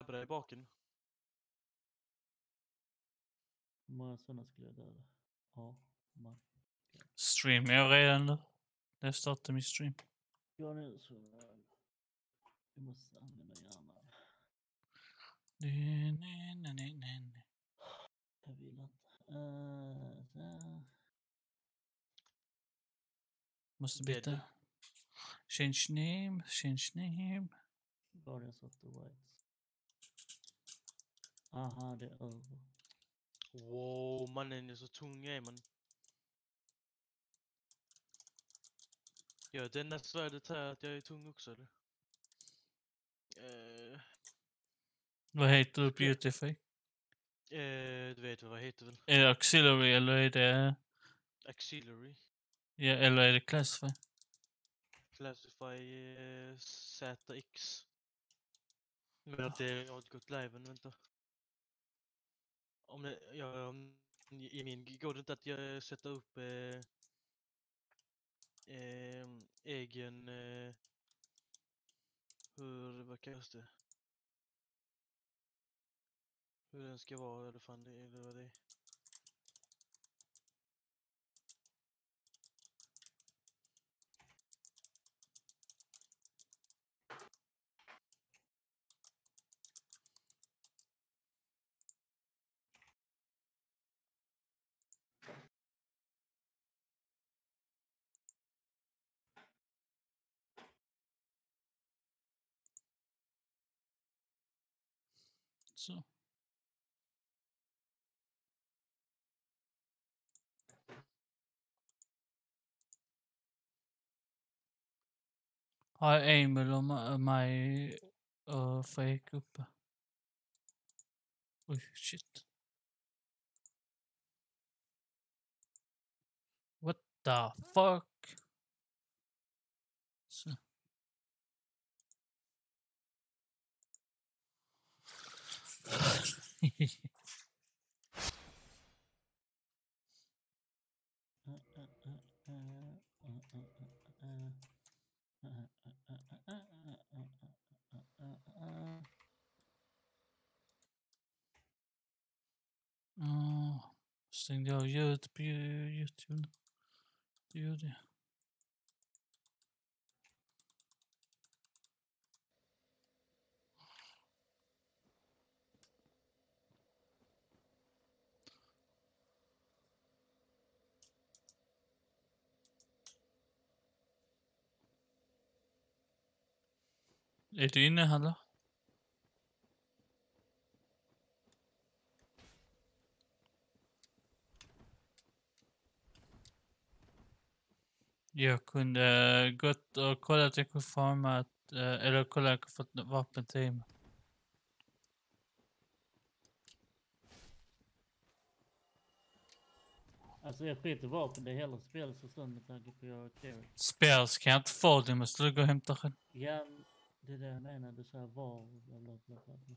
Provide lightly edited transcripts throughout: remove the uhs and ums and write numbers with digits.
på dig i baken. Hur många sådana skulle jag döda? Ja, man. Streamar jag redan nu? Jag startar min stream. Ja, nu så... Vi måste använda hjärnan. Nej. Jag vill inte. Måste byta. Change name. Guardians of the Whites. Aha, det är över. Wow, mannen är så tung man. Ja, det är nästa svärdet här att jag är tung också, eller? Vad heter du på Beautify? Du vet vad heter väl? Är det Auxiliary eller är det... Auxiliary. Ja, eller är det Classify? Classify ZX. Men att jag har inte gått live än, vänta. I min går det inte att jag sätter upp egen vad kallas det? Hur den ska vara eller fan det eller vad det är. Så. Har Emil och mig och Fredrik uppe? Oj, shit. What the fuck? Så. Stängde jag ljudet på YouTube. Det gjorde jag. Är du inne, hallå? Jag kunde gått och kollat att jag kunde farma eller kolla att jag fått vapen till Emil. Alltså jag skiter vapen, det är hellre spel så stund med tanke på jag är Spels kan jag inte få, det måste du gå och hämta själv. Ja, det är det jag menar, du sa var och bla bla bla bla.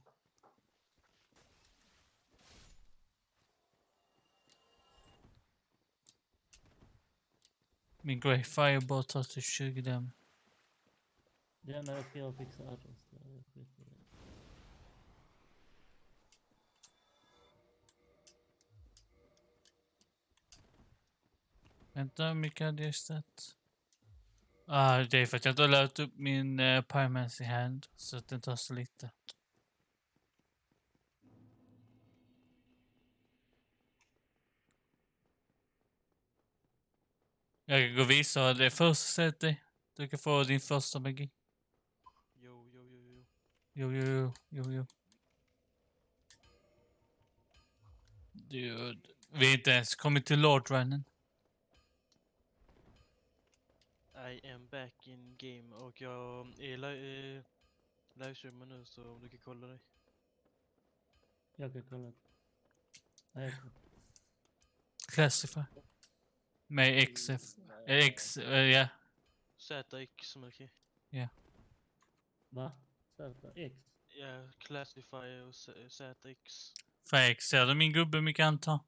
Min Grey Fireball tar till 20 dem. Det enda jag ska göra är att fixa adress där, jag skiter i det. Vänta, hur mycket hade jag stått? Det är för att jag inte har löst upp min Pyromancy hand, så att den tar så lite. Jag kan gå och visa vad det är första sättet. Du kan få din första magi. Jo. Jo. Dude, vi har inte ens kommit till Lord-runnen. I am back in game och jag är livestreamar nu så om du kan kolla dig. Jag kan kolla. Nej, Classify. Med XF. Ja. ZX som är okej. Ja. va? ZX? Ja, Classify och ZX. Fredrik, ser du min gubbe mycket antar?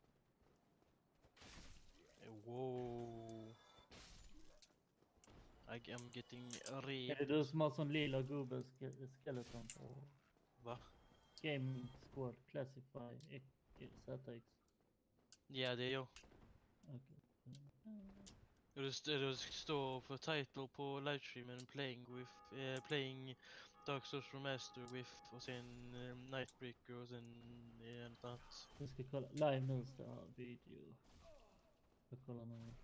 Wow. I am getting Är raped. det du som har sån lila gubbe skeleton på Va? Gaming Squad Classify ZX? Ja, det är jag. Okej. Det står för title på livestreamen playing Dark Souls Remaster with och sen Nightbreaker och sen något annat. Jag ska kolla live nu, så video. Jag kollar nu.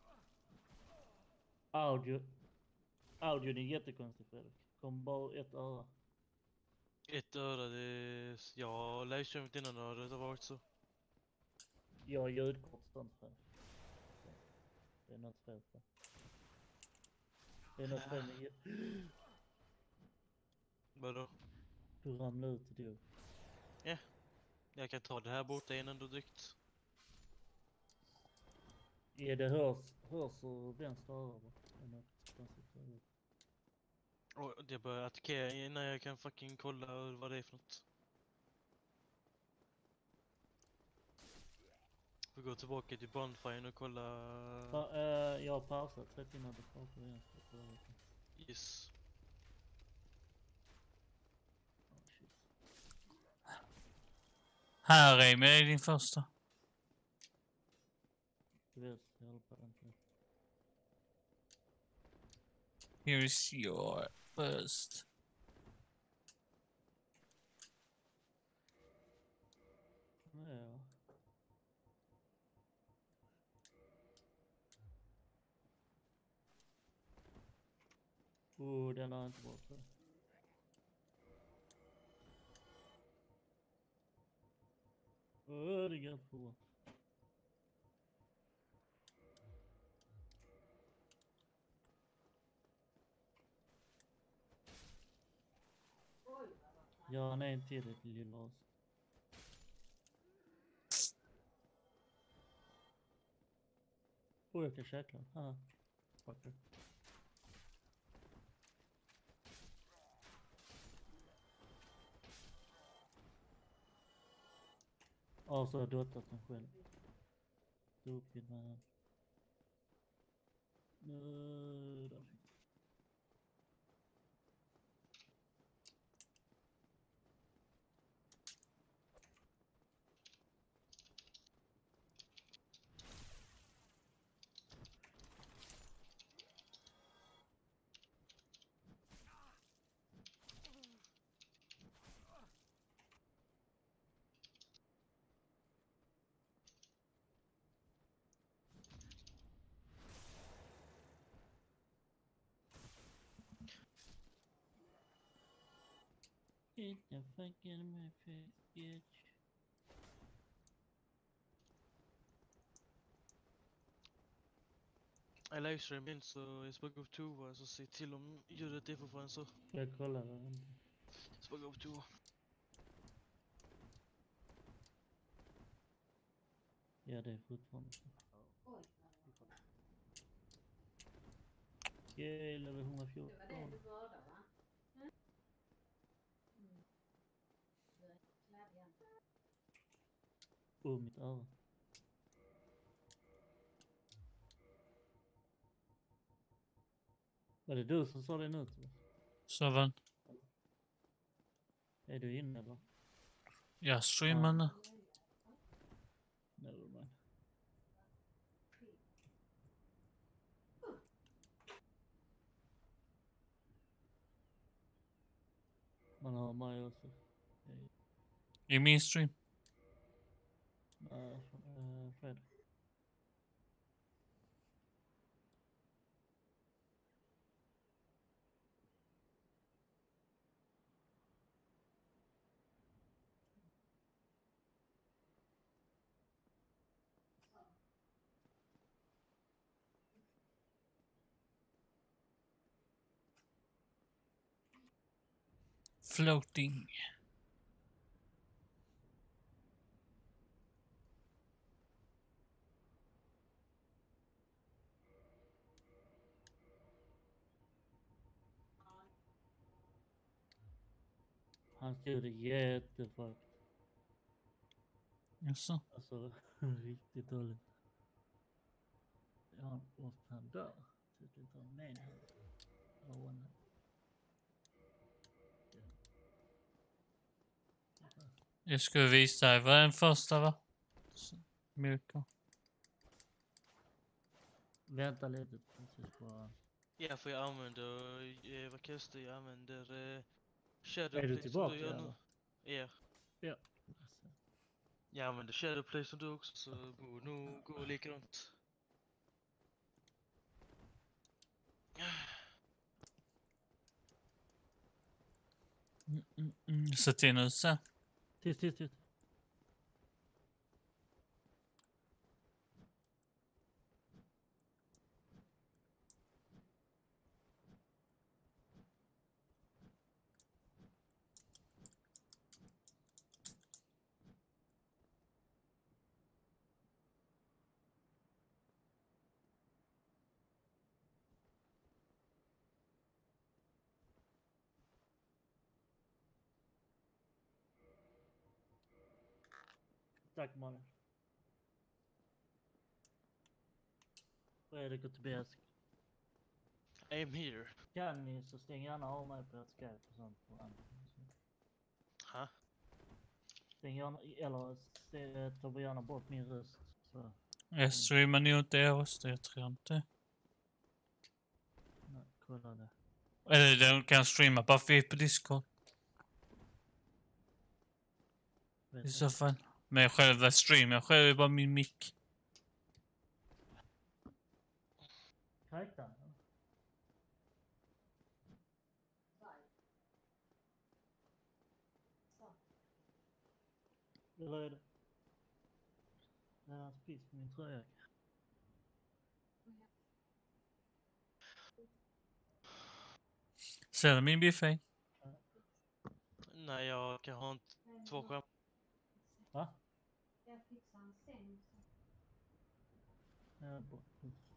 Audion är jättekonstig, Fredrik. Kom bara ett öra. Ett öra, jag har livestreamat innan det har varit så. Jag har ljudkort sånt för. Det är något fel på. Det är något fel med Vadå? Du ramlade ut och dog. Jag kan ta det här borta innan du drygt. Är det hörs ur vänster öra? Det är något konstigt. Och det börjar attackera innan jag kan fucking kolla vad det är för något. Får gå tillbaka till Bonfire och kolla. Jag har pausat 30 minuter kvar på vänster. Yes. Oh, shit. Här Emil är din första. Du vet, jag håller på inte. Here is your first. Ja. Den har inte varit så. Det går inte på. Ja, han är en till ett lilla. Jag kan käkla. Haha. Fucker. Ja, så har jag dödat mig själv. Stupid man. Nu då. Get the fuck out of my face, bitch. Jag livestreamar in så jag ska gå på toa så se till om ljudet är fortfarande så. Jag kollar det inte. Jag ska gå på toa. Ja, det är fortfarande så. Okej, level 114. Mitt öra. Var det du som sa det nu? Seven. Är du inne då? Jag streamar nu. Nevermind. Man har mig också. I min stream. Fred. Floating. Han stod det jättefakt. Jaså? Alltså, riktigt dåligt. Ja, och han dör. Så det tar med. Jag ska visa dig. Vad är den första va? Mjölka. Vänta lite. Precis bara. Ja, för jag använder, vad kallas det? Jag använder Shadowplay Är du som tillbaka du gör eller? nu. Ja. Ja. Jag använder Shadowplay som du också, så borde nog gå likadant. Sätt in nu sen. Tyst. Tack Malin. Fredrik och Tobias. I'm here. Kan ni så stäng gärna av mig på ert Skype och sånt på andra. Ha? Stäng gärna, eller ta gärna bort min röst. Så. Jag streamar nog inte er röster, jag tror inte. Nej, kolla det. Eller de kan streama bara för på Discord Vet i jag. så fall. Men själva stream, jag själv är bara min mick. Kajtan? Eller är det? Det är hans piss på min tröja. Ser du min biffej? Nej, jag har inte 2 skärmar. Va? Ja, bort.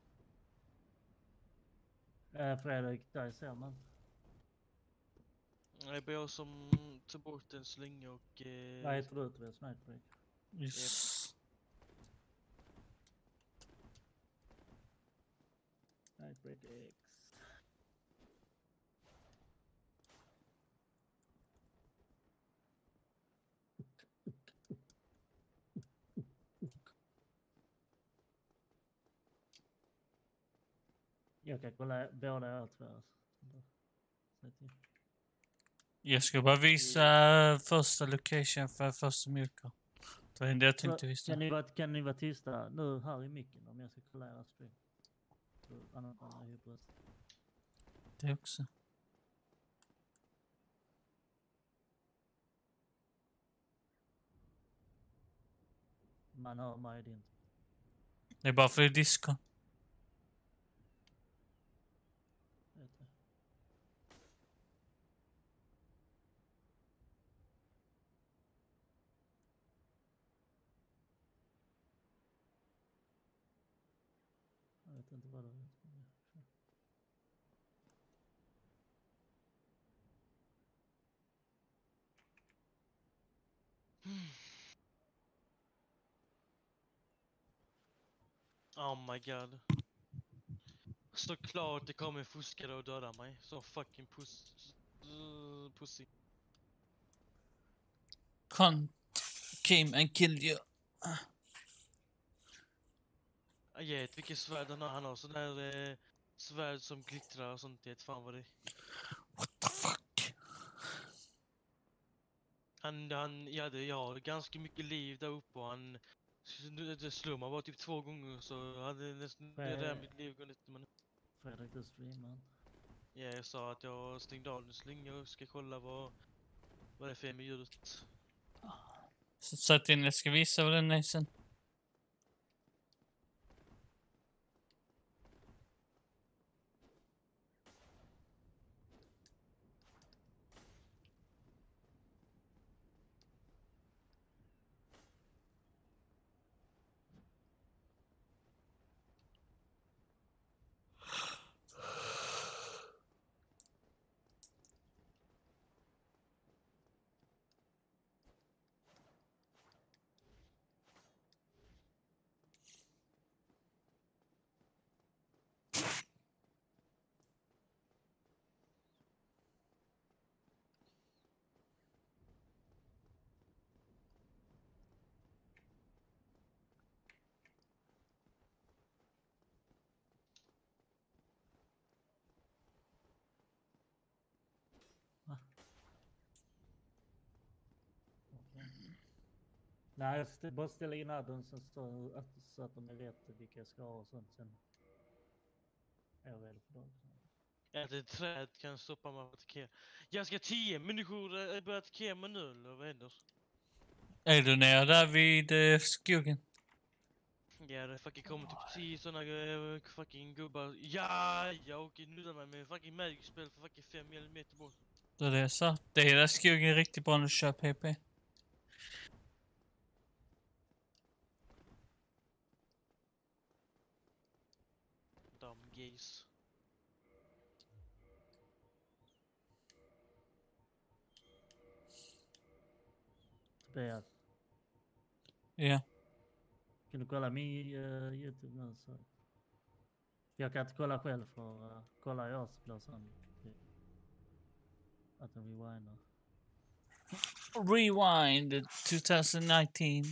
Fredrik, där ser man. Det är bara jag som tar bort en slinga och... Vad heter du Tobias? Nightbreak. Yes. Nightbreak X. Jag kan kolla båda två. Jag ska bara visa första location för första mjölka. Det var det jag tänkte visa. Kan ni vara tysta nu här i micken om jag ska kolla era stream? Så annars är jag på röst. Det också. Man hör mig din. Det är bara för Discord. Vet du. Jag vet inte vad det är. Oh my god. Såklart det kommer fuskare och döda mig. Så fucking pussy. Cunt came and killed you. Jag vet vilket svärd han har. Sån där svärd som glittrar och sånt. Jag vet fan vad det är. What the fuck? Jag har ganska mycket liv där uppe och det slår mig bara typ 2 gånger så hade nästan det där mitt liv gått lite. Men Fredrik, du streamar. ja, jag sa att jag stängde av den slinga och ska kolla vad det är för med ljudet. Så sätt in, jag ska visa vad den är sen. Nej, bara ställa in adden så att de är rätt vilka jag ska ha och sånt. Sen är jag redo för dem. Att ett träd kan stoppa mig att attackera. Jag ska 10 människor börja attackera mig nu, eller vad händer? Är du nere där vid skogen? Ja, det fucking kommer typ 10 såna fucking gubbar. Ja, jag åker nuddar mig med fucking magic-spel för fucking 5 millimeter bort. Då är det så. Det är där skogen är riktigt bra när du kör PP. Dumb gays. Tobias, Ja. kan du kolla min YouTube nu så? Jag kan inte kolla själv för kollar jag så blir sån att den rewindar. Rewind 2019.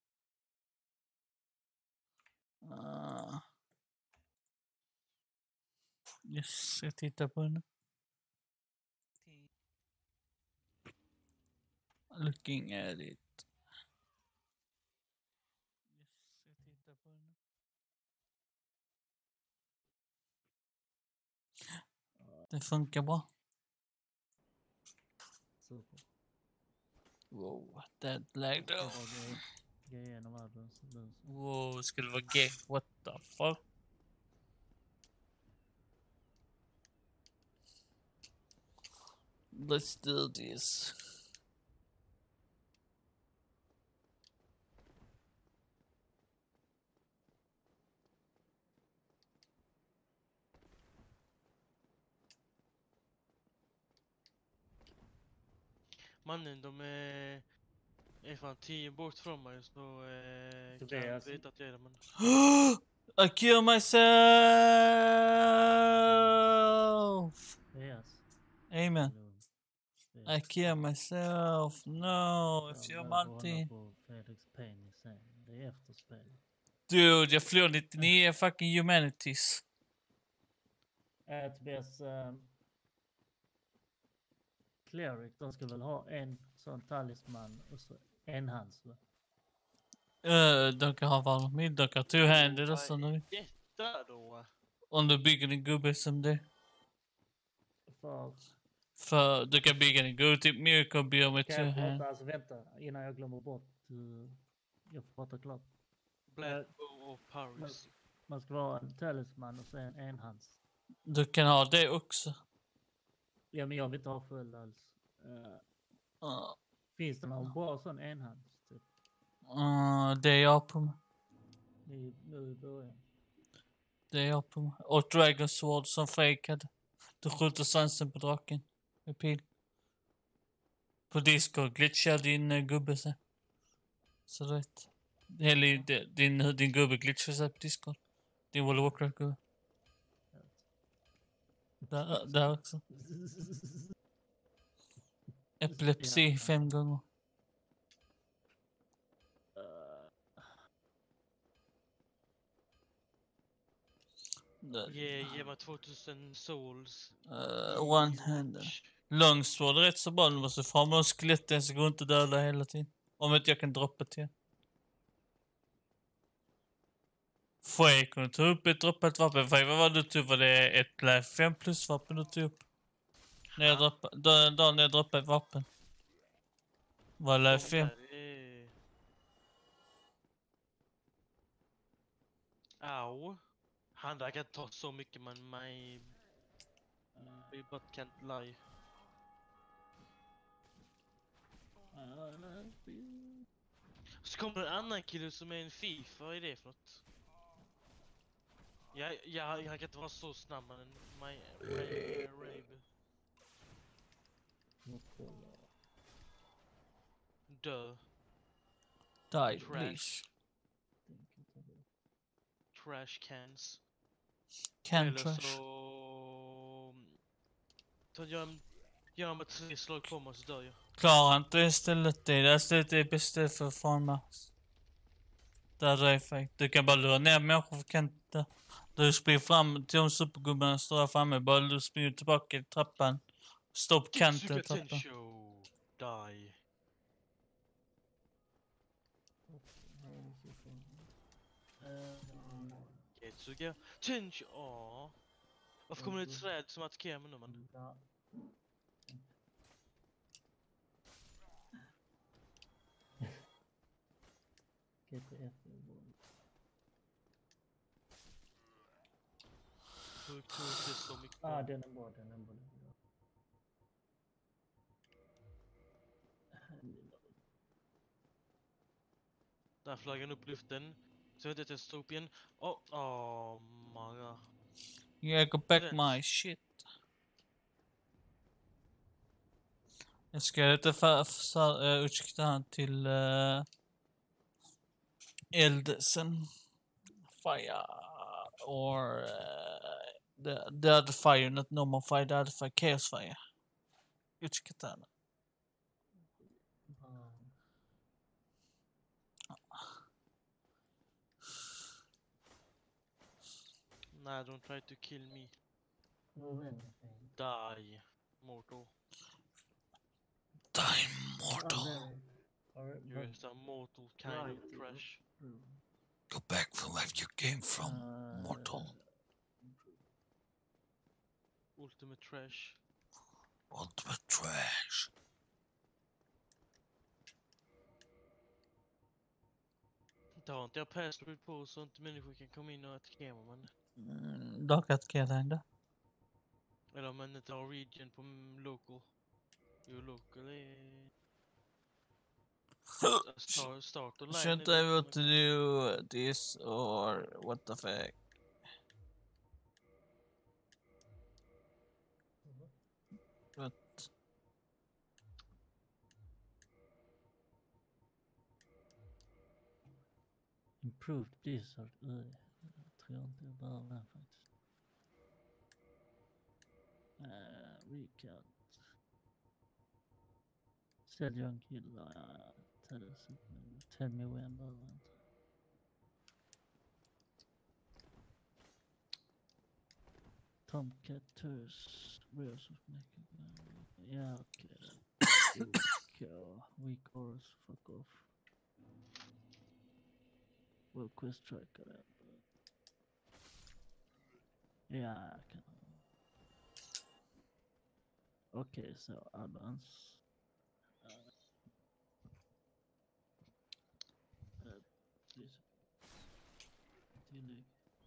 Yes, jag tittar på den. Looking at it. Yes, jag tittar på den. Det funkar bra. Super. Wow, that lag though. Gå igenom adden så blir det så. Wow, ska det vara gay? What the fuck? Let's do this. Mannen, de är fan 10 bort från mig så kan jag Tobias. veta att jag är där, men... I kill myself! Yes. Amen. Lugn. I kill myself. No, if you're multi. På Fredriks penis sen. Det är efterspel. Dude, jag förlorade 99 fucking humanities. Tobias, Cleric, de ska väl ha en sån talisman och så en hands va? De kan ha vad de vill. De kan two-handed och sånt. Vad är detta då? Om du bygger en gubbe som det. För För du kan bygga en gubbe typ Miracle Beer med kan jag two-hand. prata, alltså vänta innan jag glömmer bort. Jag får prata klart. Black Bow och Paris. Man ska vara en talisman och sen en hands. Du kan ha det också. Ja men jag vill inte ha full alls. Finns det någon bra sån enhands? Typ? Det är jag på mig. Nu i början. Det är jag på mig. Och Dragon Sword som Fredrik hade. Du skjuter svansen på draken. Med pil. På Discord glitchar din gubbe sig. Så du vet. Eller din gubbe glitchar sig på Discord. Din World of Warcraft-gubbe. Där också. Epilepsi 5 gånger. Ge mig 2000 souls. One-handed. Longsword är rätt så bra. Du måste fram med skeletten så går inte döda hela tiden. Om inte jag kan droppa till. Fredrik, kan du ta upp ett droppat vapen? Fredrik, vad var det du tog? Var det ett life 5 plus vapen du tog upp? När jag droppade ett vapen. Var det life 5? Au. Han där kan ta så mycket men my but can't lie. Så kommer en annan kille som är en thief. Vad är det för något? Jag kan inte vara så snabb men my rabe. Dö. Die, Trash. please. Trash cans. Can Eller trash. så... Gör med 3 slag på mig så dör jag. Klarar inte istället det. Det stället är bäst för farmers. Där det är fakt. Du kan bara lura ner människor för kanten. Du springer fram till de supergubbarna står där framme. Bara du springer tillbaka i trappan. Stå på kanten i trappan. Die. så får Getsuga. Tinch! Åh. Varför kommer det ett träd som attackerar mig nu, man? ja. GTF är bra. Hur tog det så mycket? Den är bra, den är bra. Där flaggar han upp luften. Så vet jag att jag står upp igen. Åh, många. Yeah, go back Rätt. my shit. Jag ska lite utkika han till eld sen. Fire. Or the other fire, not normal fire, the other fire, chaos fire. Utkika han. Nah, don't try to kill me. Vad är det för en? Die, mortal. Die mortal. You're just a mortal kind of trash. Go back from where you came from, mortal. Ultimate trash. Ultimate trash. Då har inte jag password på så inte människor kan komma in och attackera mig, man. Dock attackerar ändå. Eller om man inte har region på local. Jo, local är... Start online. Shouldn't I able to do this or what the fuck? What? Improved Blizzard. Jag tror inte jag behöver den faktiskt. Recount. Sell young killer. Tell me when behöver jag inte. Tomcat Turs. Where's of making? Ja, okej. Weak horse, fuck off. Well, quest tracker där. Ja, jag kan. Okej, så addons. Tillägg.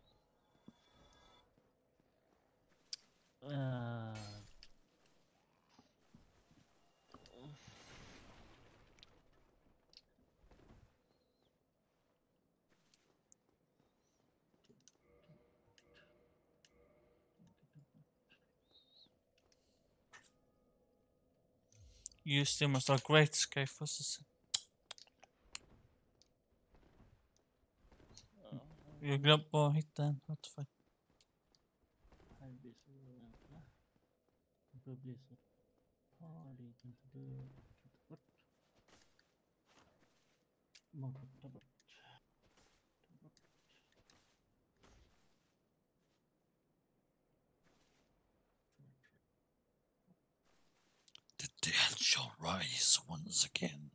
Just det, måste ha Great Sky först. Jag glömde bara hitta en. What the fuck? Här blir så vänta. Det blir så. Ja, det gick inte. Du ta bort. Man får ta bort. The dead shall rise once again.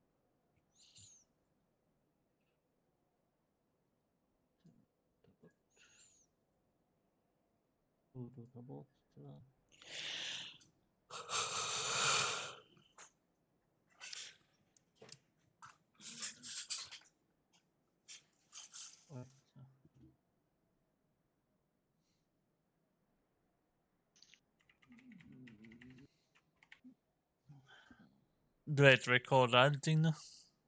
Ta bort. Tyvärr. Du vet, recorda allting nu.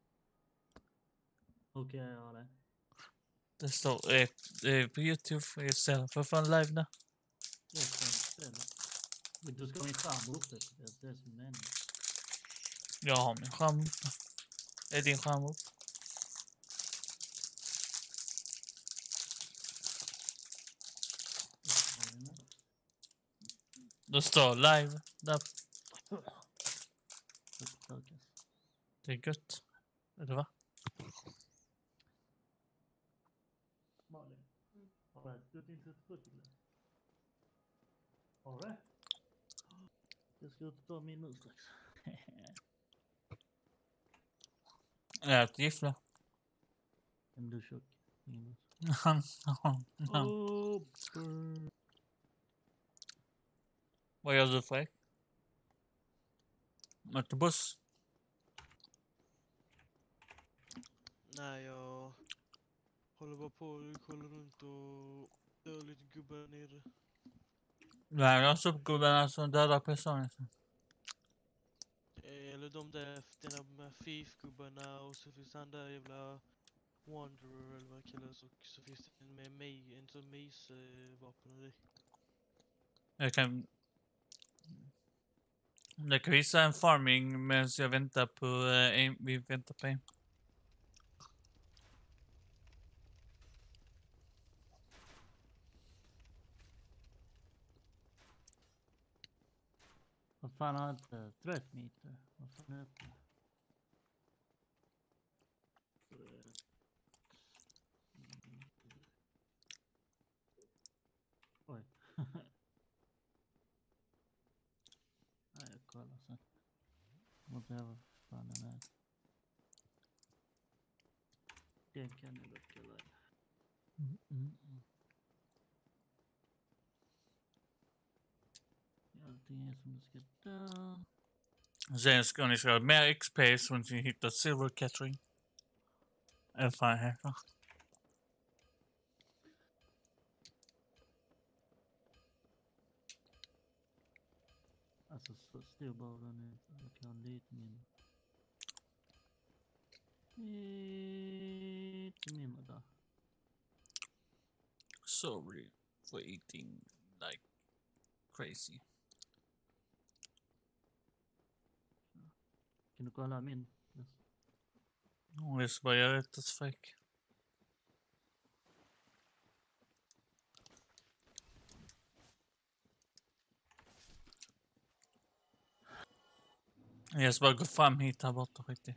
Okej, jag gör det. Det står på YouTube. Jag ser för fan live nu. Jag ska ställa. Men du ska min skärm uppe. Det är som meningen. Jag har min skärm uppe. Är din skärm uppe? Det står live där. Det är gött. Eller va? Malin. Har du inte tryckt det? Har du? Jag ska ut och ta min nu strax. Jag äter giffla. En du tjock? Ingen Vad gör du Fredrik? Möter buss? Nej, jag håller bara på och kollar runt och dör lite gubbar där nere. Nej, jag såg gubbarna som dödar personer. Eller de där FIF-gubbarna och så finns han där jävla Wanderer eller vad det kallas och så finns det en med mig, en sån vapen och det. Jag kan visa en farming medan jag väntar på vi väntar på en. Vad fan har inte threat meter? Vad fan heter det? Oj. Nej, jag kollar sen. Vad det vad fan den är. Det kan jag dock kolla. Allting är som det ska dö. Sen ska ni ha mer XP så ni hittar silver catching. Erfarenheter. Alltså så stor bara den är. Jag kan ha lite mindre. Lite mindre där. Sorry for eating like crazy. Kan du kolla min? Jag ska bara göra ett fräck. Jag ska bara gå fram hit här borta riktigt.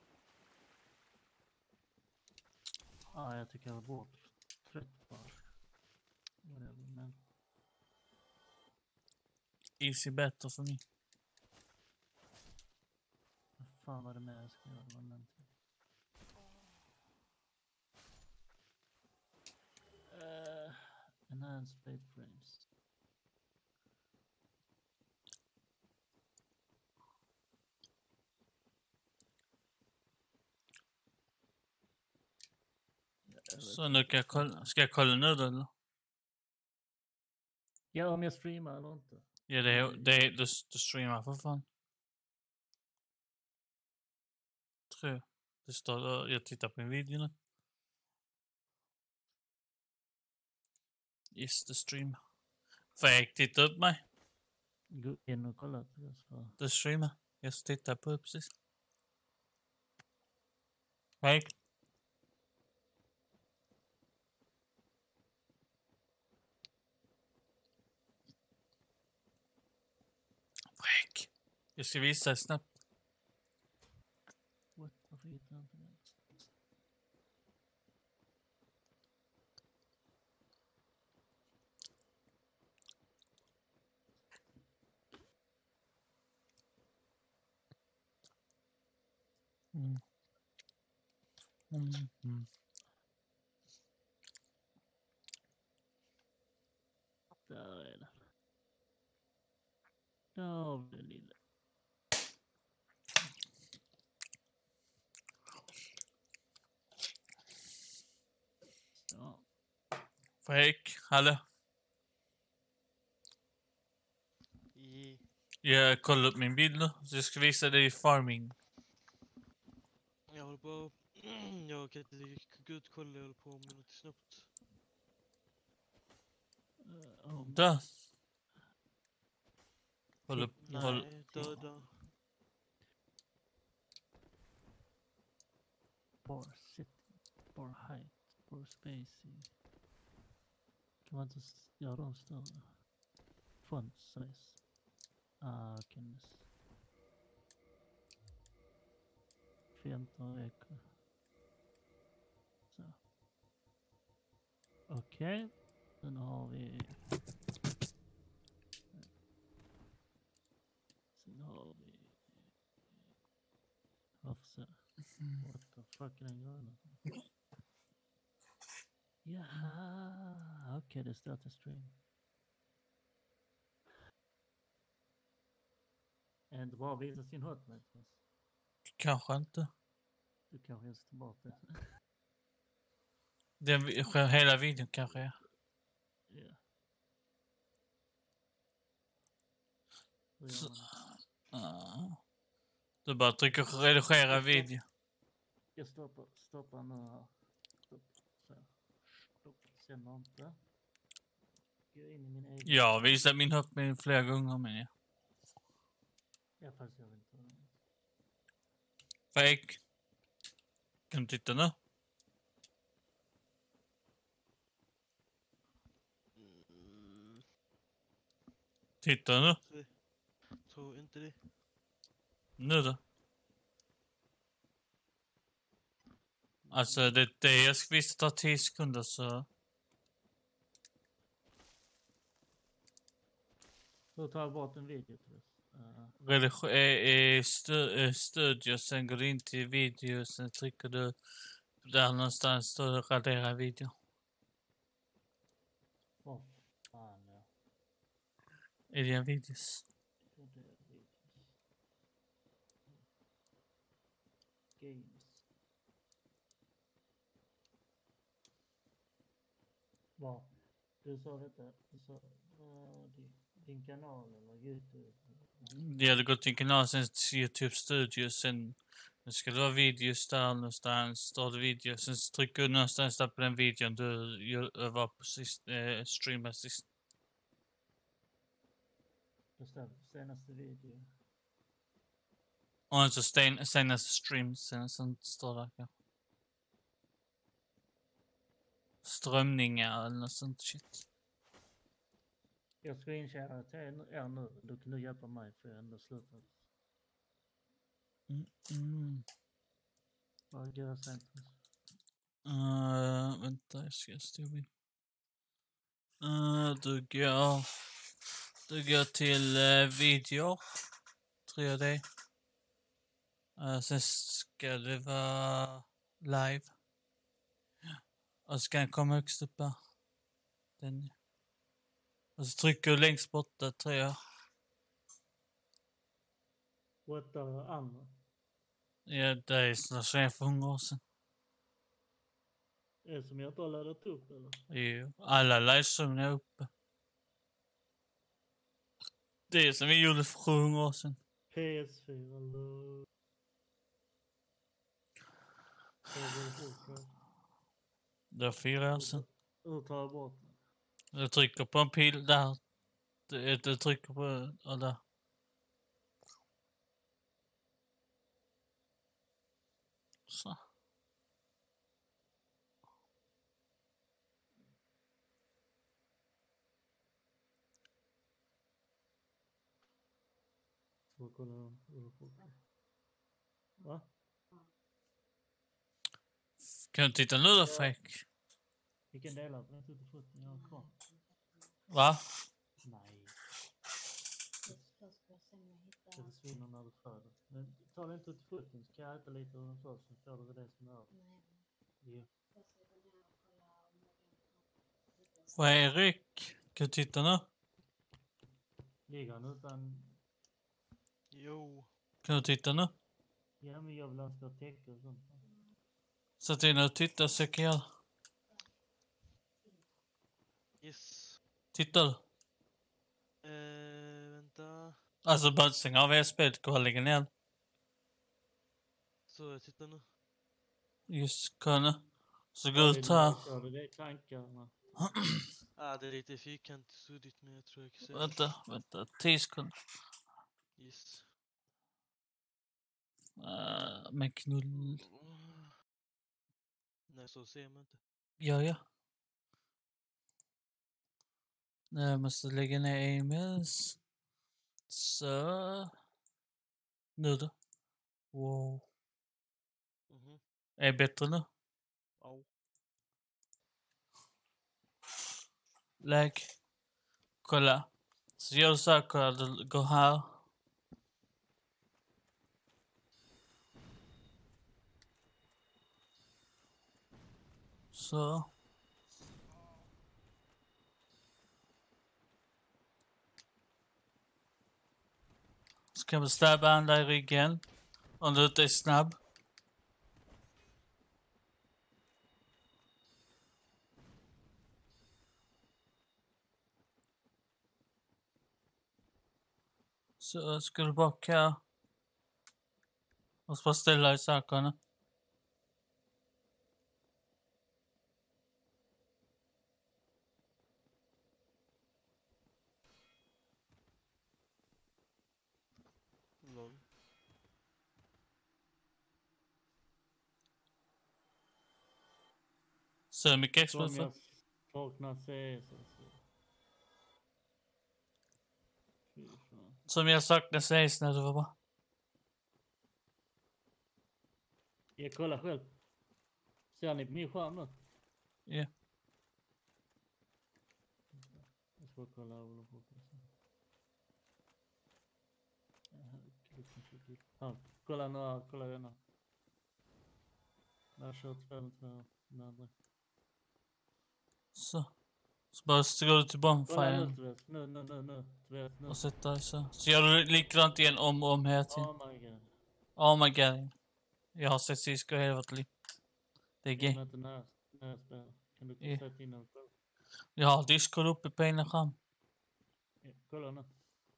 Ja, jag tycker jag var bort. Trött bara. Men Easy better för mig. vad fan var det med jag ska göra? Någonting. Enhanced blade frames. Så nu kan jag kolla. Ska jag kolla nu då eller? Ja, om jag streamar eller inte. Ja, du streamar för fan. Tror jag. Det står, jag tittar på en video nu. Yes, the stream. Fredrik, titta upp mig. Gå in och kolla. Så. Du streamar. Jag tittar på precis. Fredrik. Fredrik. Jag ska visa snabbt. What? Varför hittar jag inte det? Mm. Där är det. Där har vi det lilla. Så. Fredrik, hallå. Jag kollar upp min bild nu. Så jag ska visa dig farming. Jag håller på. Jag kan inte gå ut och kolla, jag håller på med något snabbt. Där. Håller. Nej, döda. Bar setting, bar height, bar spacing. Kan man inte göra dem större? Font size. Kan 15 veckor. Så. Okej. Sen har vi... Varför så? What the fuck är den gröna? Jaha, okej, det startar stream. Är det inte bara att visa sin hotmate? Kanske inte. Du kanske ens tar bort det. Hela videon kanske är. Ja. Hur Så- gör man det? Du bara trycker redigera video. Jag stoppar nu här. Stopp. Så. Stopp. Sänder inte. Gå in i min egen. Jag har visat min hotmail flera gånger, men ja. Ja, fast jag vill inte. Fake. Kan du titta nu? Titta nu. Tror inte det. Nu då. Alltså det jag visst tar 10 sekunder så... Hur tar jag bort en video till oss? Studio, sen går du in till video, sen trycker du där någonstans står det radera video. Vad fan ja. I dina videos. Games. Vad? Du sa detta, du sa din kanal eller YouTube? Det hade gått till kanalen, sen till YouTube Studio, sen ska det vara videos där någonstans, står det video, sen trycker du någonstans där på den videon du var på sist, streamade sist. Det står senaste video. Och så senaste stream, sen står där kanske. Strömningar eller något sånt shit. Jag screenshare till er nu, då kan du hjälpa mig för jag ändå slutat. Vad gör jag sen? Vänta, jag ska stå in. Du går till video, tror jag det. Sen ska det vara live. Och så kan den komma högst upp där. Den. Och så trycker du längst borta, tror jag. What the andra? Ja, det är snart för 100 år sedan. Är det som jag inte har laddat upp eller? Jo, alla livestreamen är uppe. Det är som vi gjorde för 700 år sedan. PS4 eller? Det var 4 år sedan. Hur tar jag bort den? Du trycker på en pil där. Du trycker på och där. Så. Så kolla hur funkar. Va? Kan du titta nu då, Fräck? Vilken del av den tog du fått när jag har kvar? Va? Nej. Det försvinner när du föder. Men ta det inte ut foten så kan jag äta lite av den först så får du det som är över. Jo. Vad är Erik? Kan du titta nu? Ligger han utan... Jo. Kan du titta nu? Ja men jag vill ha ska täcka och sånt. Så att innan du tittar så kan jag... Yes. Tittar du? Vänta. Alltså bara stänga av spelet, gå och lägga ner. Så jag tittar nu. Just, kolla nu. Så gå ut här. Det är tankarna. Det är lite fyrkantigt suddigt men jag tror jag kan se. Vänta. 10 sekunder. Yes. Men knull... Nej, så ser man inte. Ja. Nej, jag måste lägga ner Amos. Så... Nu då. Wow. Är det bättre nu? Ja. Lägg. Kolla. Så gör du så här, kolla, du går här. Så. kan man stabba andra i ryggen. Om du inte är snabb. Så ska du baka. Och så bara ställa i sakerna. Lol. Så mycket extra Som för. jag saknar CS alltså. Fy fan. Som jag saknar sägs när det var bra. Jag kollar själv. Ser ni på min skärm nu? Ja. Jag ska kolla vad på. Ja, kolla nu, kolla denna. Jag har kört 5-2 den andra. Så. Så bara går du till Kolla bonfire. nu Tobias, nu. Och sätter dig så. Så gör du likadant igen om och om hela tiden. Oh my god. Oh my god. Jag har sett Cisco hela vårt liv. Det är Jag är gay. inte när jag spelar. Kan du Ja. inte sätta in den själv? Jag har Discord uppe på ena skärm. Ja, kolla nu.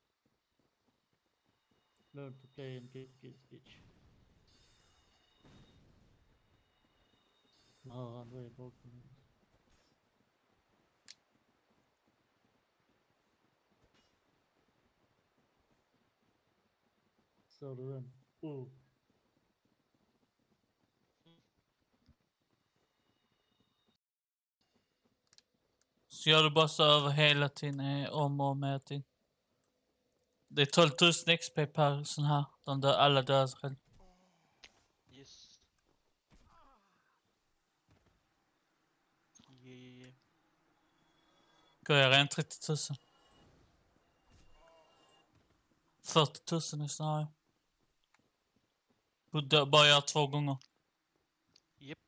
Learn to play and get skills bitch. Ja, han är bakom. Såg du den? Oh. Så gör du bara så över hela tiden. Om och om hela tiden. Det är 12 000 XP per sån här. De dör, alla dör sig själv. Yes. Yeah. Går jag redan 30 000. 40 000 är snarare. Bara göra 2 gånger. Yep.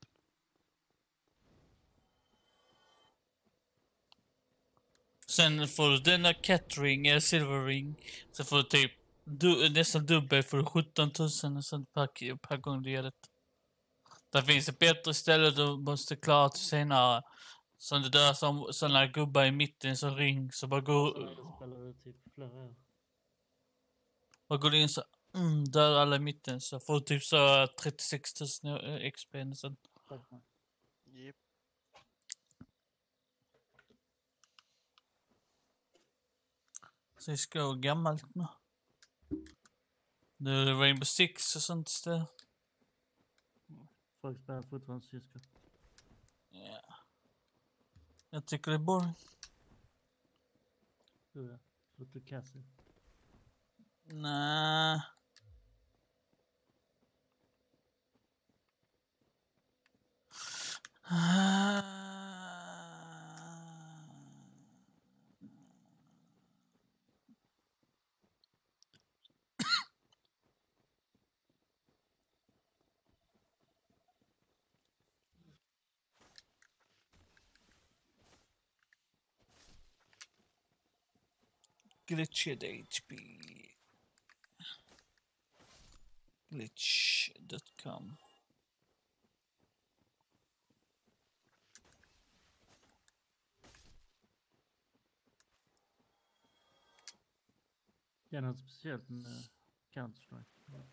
Sen får du denna catring eller silver ring. Så får du typ nästan dubbel för 17 000 och sånt per gång du gör det. Där finns ett bättre ställe du måste klara till senare. Så det där som sådana gubbar i mitten som ring så bara Jag spelade typ flera år. går in så dör alla i mitten så får du typ så 36 000 XP och sånt. Tack man. Yep. Så det ska vara gammalt nu. Nu är det Rainbow Six och sånt istället. Folk spelar fortfarande syskon. Ja. Jag tycker det är boring. Du ja. Låter Cassie. Nej. Glitched HP. Glitch.com. Det är något speciellt med Counter-Strike.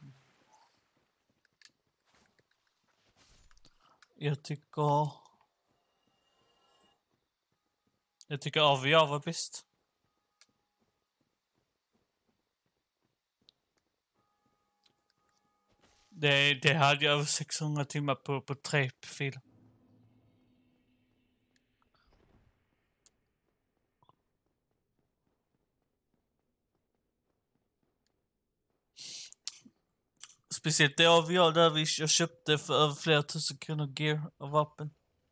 Jag tycker AVA var bäst. Det hade jag över 600 timmar på 3 filer. Speciellt det AVA där jag köpte för över flera tusen kronor gear och vapen.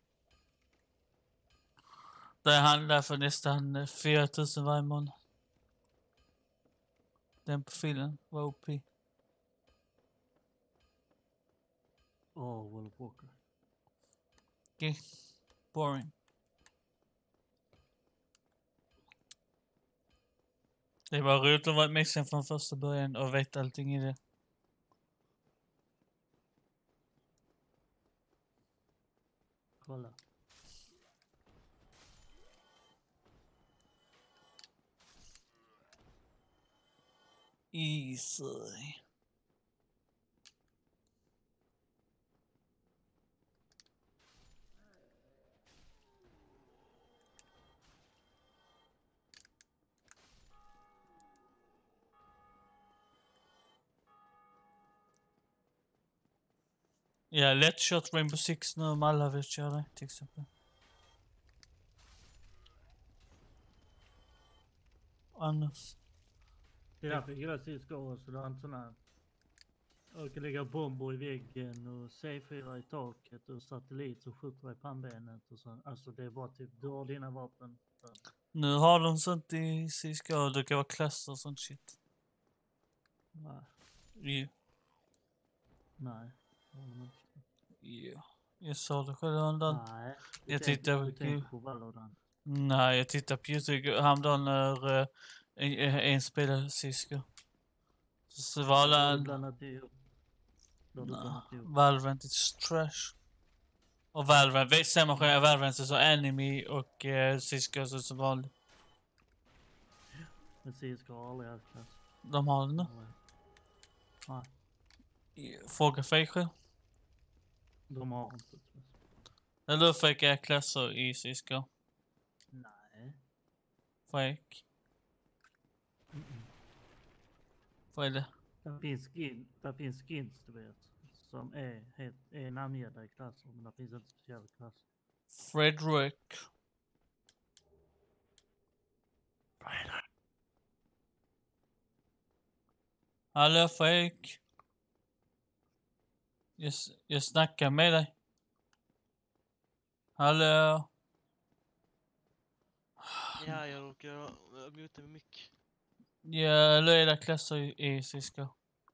Där handlar för nästan 4 000 varje månad. Den profilen var OP. World of Warcraft. Okay. Boring. Det var roligt att vara med sen från första början och veta allting i det. Kolla. Easy. Ja, lätt kört Rainbow Six nu om alla vill köra till exempel. Annars. Det är därför jag gillar CSGO, så det är inte sån här. Jag kan lägga bomber i väggen och C4 i taket och satellit så skjuter jag i pannbenet och så. Alltså det är bara typ, du har dina vapen. Så. Nu har de sånt i CSGO, det kan vara klasser och sånt shit. Nej. Jo. Nej. Det har de inte. Jo. Jag sa det själv häromdagen. Nej. Jag tittar Du tänker på Valorant. Nej, jag tittar på YouTube häromdagen när en spelar CSGO. Så var Då har alla... du blandat ihop. Då har du blandat ihop. Valorant is trash. Och Valorant, vet samma skillnad. Valorant är så anime och CSGO är så vanligt. Men CSGO har aldrig haft klass. De har det nu. Nej. Fråga Fake själv. De har inte. Eller Fake är klasser i CSGO. Nej. Fake. Vad är det? Där finns skins du vet. Som är namngivna i klasser. Men det finns inte speciella klasser. Fredrik. Hallå Fake. Jag snackar med dig. Hallå. Ja, jag råkar muta med mick. Jag löjda klasser i CSGO.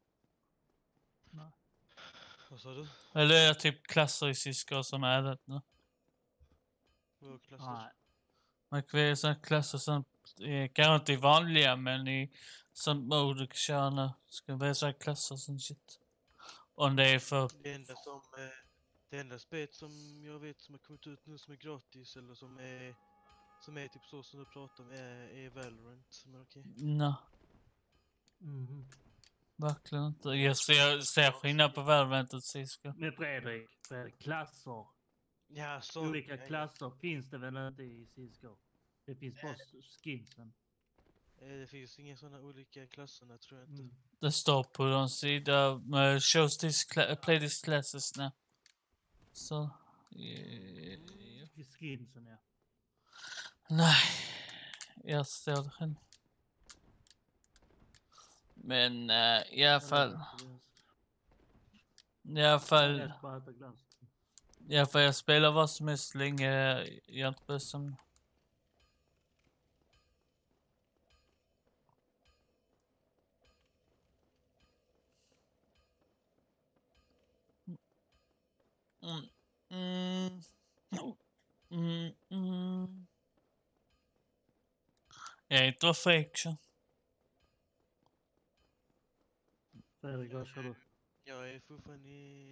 Vad sa du? Eller är typ klasser i CSGO som är det nu. Vad klasser? Nej. Man kan välja sådana klasser som kanske inte är vanliga men i sånt mode du kan köra nu. Ska välja sådana klasser som shit. Om det är för... Det enda spelet som jag vet som har kommit ut nu som är gratis eller som är typ så som du pratar om är Valorant. Men okej. Nej, Mhm. verkligen inte. Jag ser skillnad på Valorant och CSGO. Men Fredrik, klasser. Ja, så. Olika klasser finns det väl inte i CSGO? Det finns bara skinsen. Det finns inga sådana olika klasserna tror jag inte. Det står på någon sida med shows this play this classes now. Så... I skinsen ja. Nej, jag ser det själv. Men i alla fall... I alla fall jag spelar vad som helst länge jag inte börjar som... Jag är inte fake så. Fredrik, vad kör du? Jag är fortfarande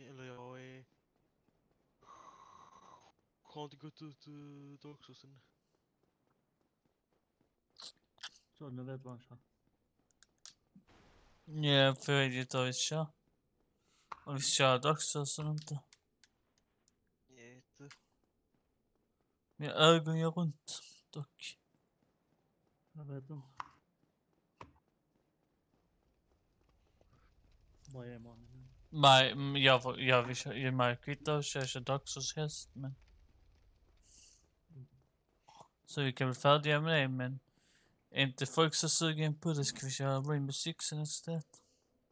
har inte gått ut också sen. Så nu vet vad han kör. Ja, för jag vet inte vi kör. Och vi kör också så inte. Jätte. Mina ögon gör runt dock. Jag vet inte. Vad är man? Nej, jag vill köra i mig kvitta och köra Daxos häst men... Så vi kan bli färdiga med det men... Är inte folk så sugen på det ska vi köra Rainbow Six istället.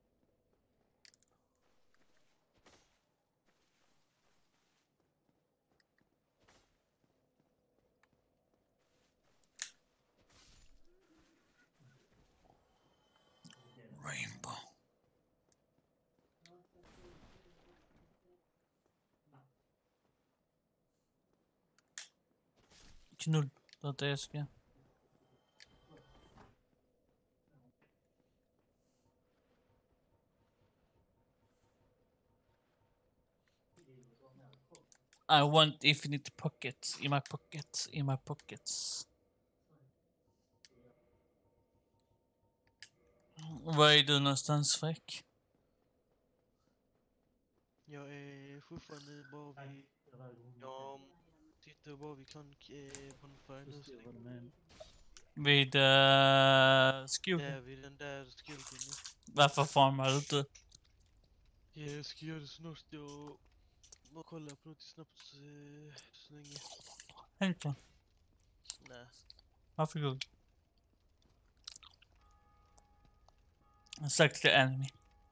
Rainbow. Knull. Det är det jag ska. I want infinite pockets in my pockets, in my pockets. Var är du någonstans, Fräck? Jag är fortfarande bara vid... Jag tittar bara vid bonfire nu. Förstår vad du menar. Vid Det skogen. är vid den där skogen. Ja. Varför farmar du inte? Jag ska göra det snart. Jag bara kolla på något snabbt så länge. Inte. Nej. Varför god? Sagt till enemy.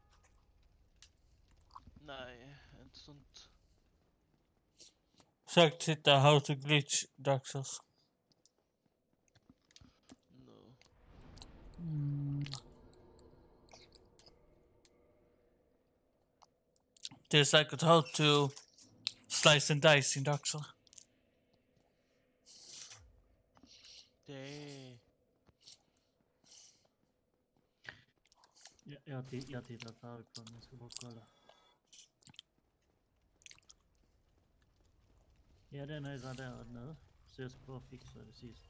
Nej, inte sånt. Försök titta how to glitch Dark Souls. No. Det är säkert how to slice and dice in Dark Souls. Det är... Jag tittar färdigt på den, jag ska bara kolla. Ja, den är raderad nu. Så jag ska bara fixa det sista.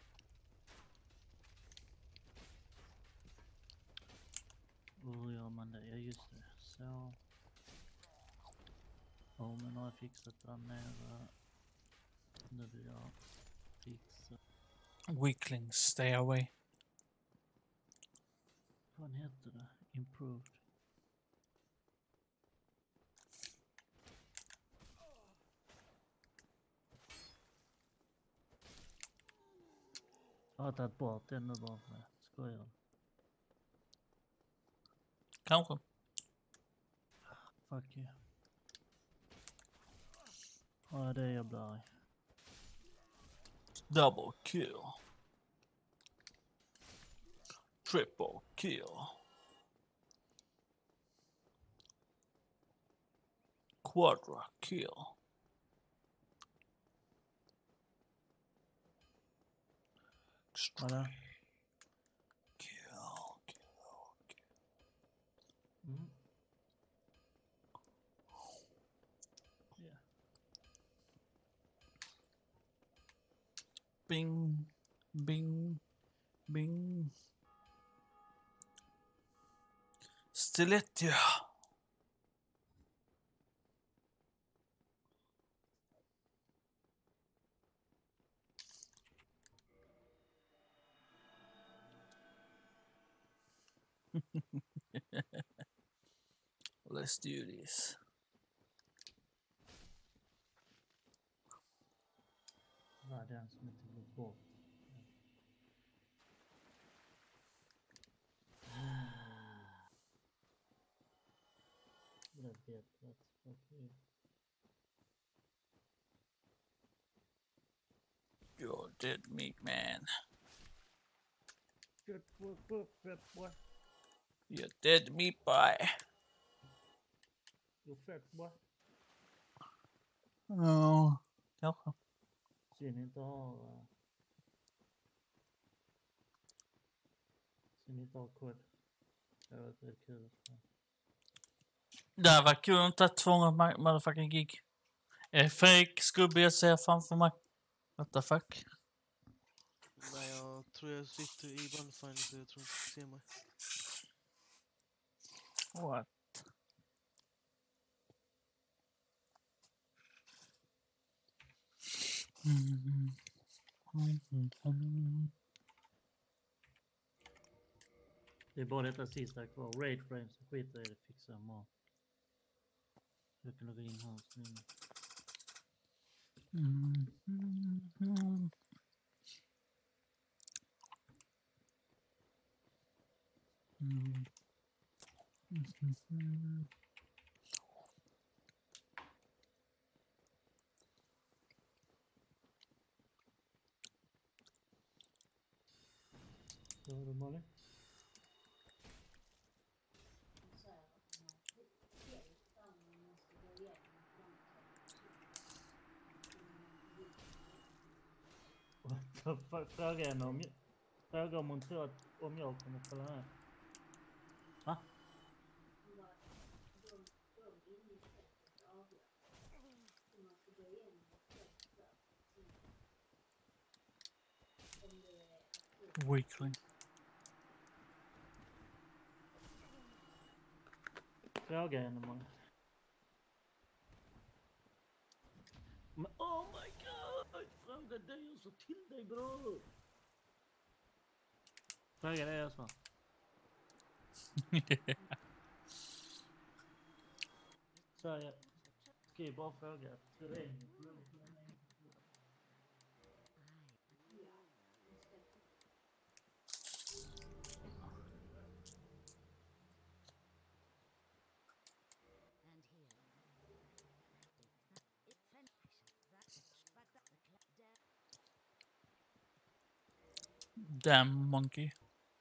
Och hur gör man det? Ja, just det. Så. Ja, men har jag fixat där nere. Nu vill jag fixa. Weaklings, stay away. Vad heter det? Improved. Jag har tagit bort den nu bara för det. Skojar. Kanske. Fuck you. Ja, det är jag blir arg. Double kill. Triple kill. Quadra kill. Vadå? Kill. Mm. Ja. Bing. Bing. Bing. Stiletto. Let's do this. Vad är den som inte går bort? Det är bättre att fuck you. You're dead meat man. Good boy. You're dead meat boy. You fat boy. Ja, kanske. Synd inte har... Synd inte har kod. Det var rätt kul. Det här var kul att inte ha 200 motherfucking gig. Fake skubbe jag ser framför mig. What the fuck? Nej, jag tror jag sitter i bonfire så jag tror inte du ser mig. What? Det är bara detta sista kvar. Raid frames och skit i det fixar jag bara. Jag kan logga in här så länge. Vad har du, Molly? What the fuck? Fråga henne om... Fråga om hon tror att om jag kommer följa med. Va? Weakling. Fråga henne man. Men, oh my god! Fråga dig och så till dig bro! Fråga dig alltså. Så jag skriver bara fråga. Damn monkey.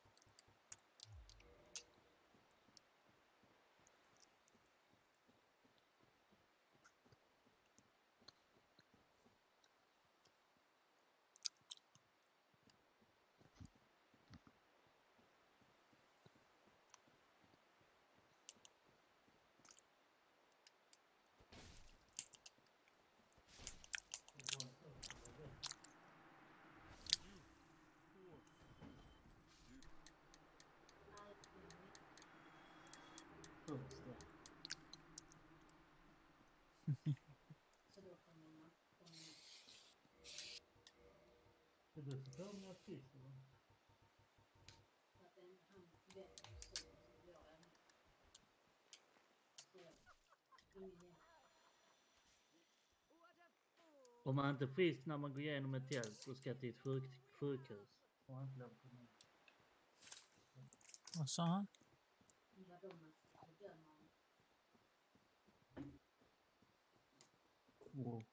Du får med fisk eller? Om man inte är frisk när man går igenom ett tält och ska till ett sjukhus. Och han inte lov att komma in. Vad sa han? Wow.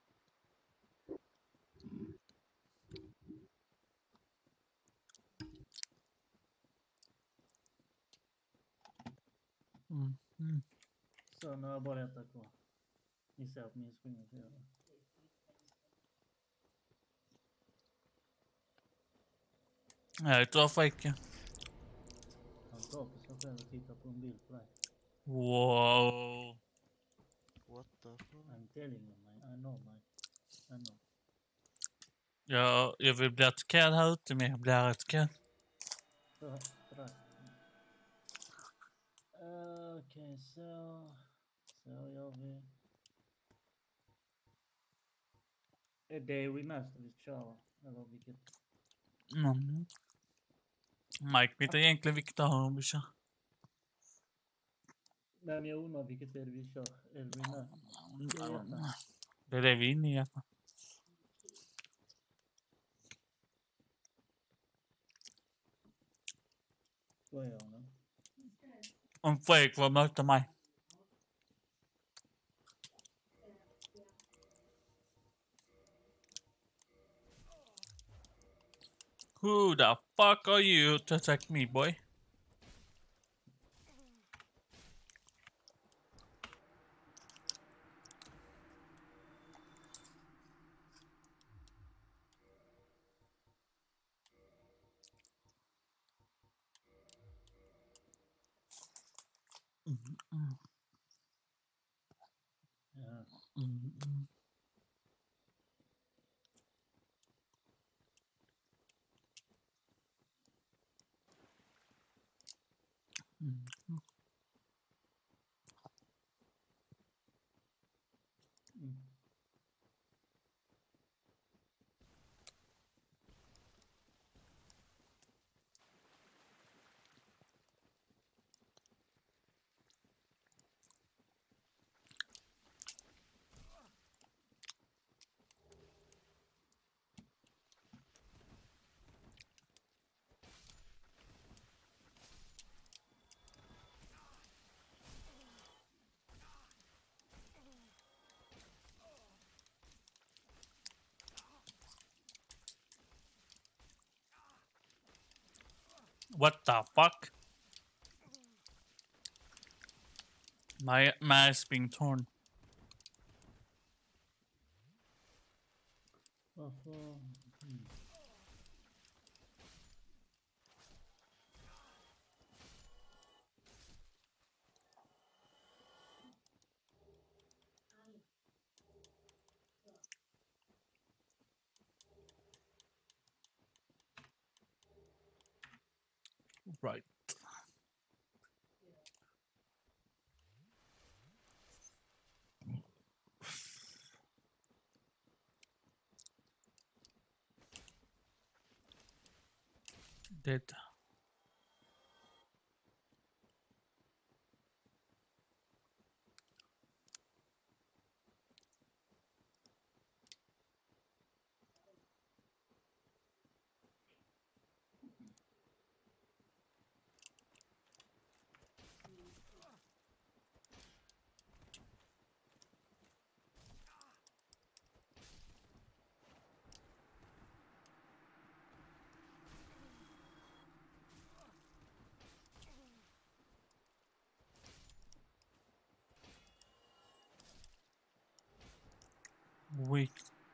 Mm. Så nu har jag bara detta kvar. Ni ser på min springa. Jag tror Frike. Han tar på sig själv och tittar på en bild på dig. Wow. What the fuck? I'm telling you man, I know man. I know. Jag vill bli attackerad här ute, men jag blir attackerad. Okej, så gör vi. Är det remaster vi kör? Eller vilket? Mm. Mike vet egentligen vilket har vi kör. Nej, men jag undrar vilket är det vi kör? Är det remaster? Det är det vi är inne i i alla fall. Vad är jag nu? Om Fredrik får möta mig. Who the fuck are you to attack me, boy? Ja. Mm. What the fuck? My mask being torn. Varför? Mm. Right. Dead. Weak.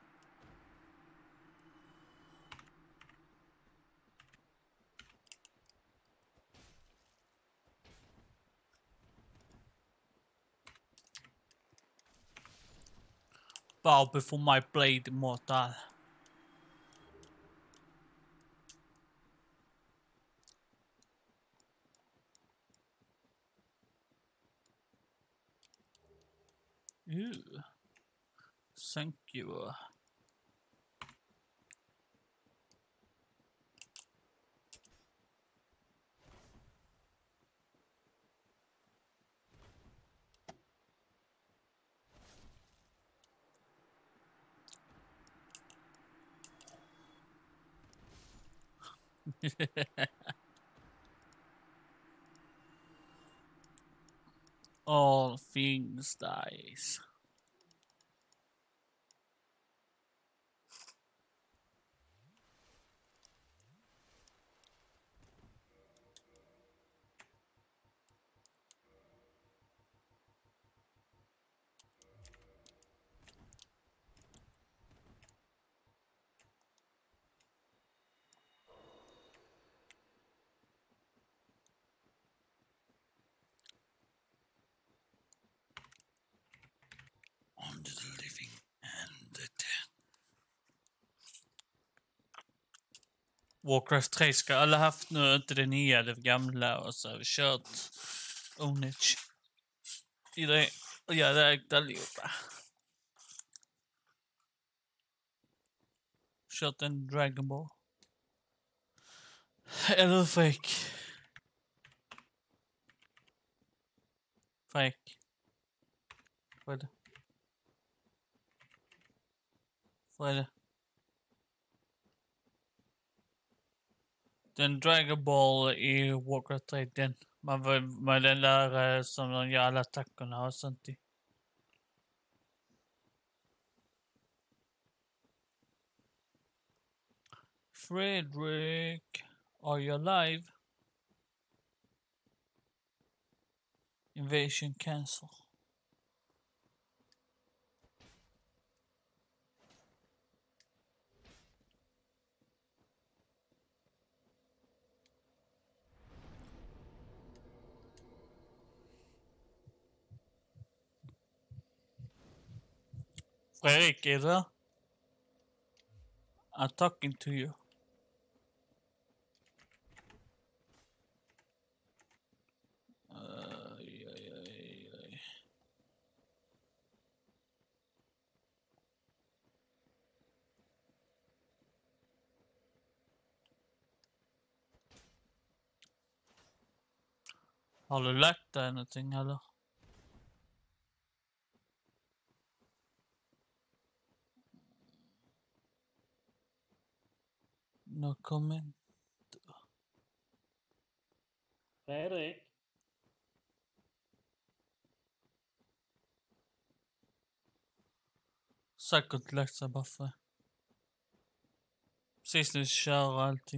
Bow before my blade, mortal. Ew. Thank you. All things dies. On to the living and the dead. Warcraft 3 ska alla haft nu, inte det nya, det gamla, och så har vi kört Onage i det, och jag har ägt allihopa. Kört en Dragon Ball. Eller fake. Fake. Vad är det? Vad är det? Den Dragon Ball i Warcraft 3, den. Med den där som de gör alla attackerna och sånt i. Fredrik, are you alive? Invasion cancel. Fredrik, är du? I'm talking to you. Aj, aj, aj, aj. Har du lagt dig någonting eller? No comment. Fredrik? Säkert lagt sig bara för. Precis när vi kör allting.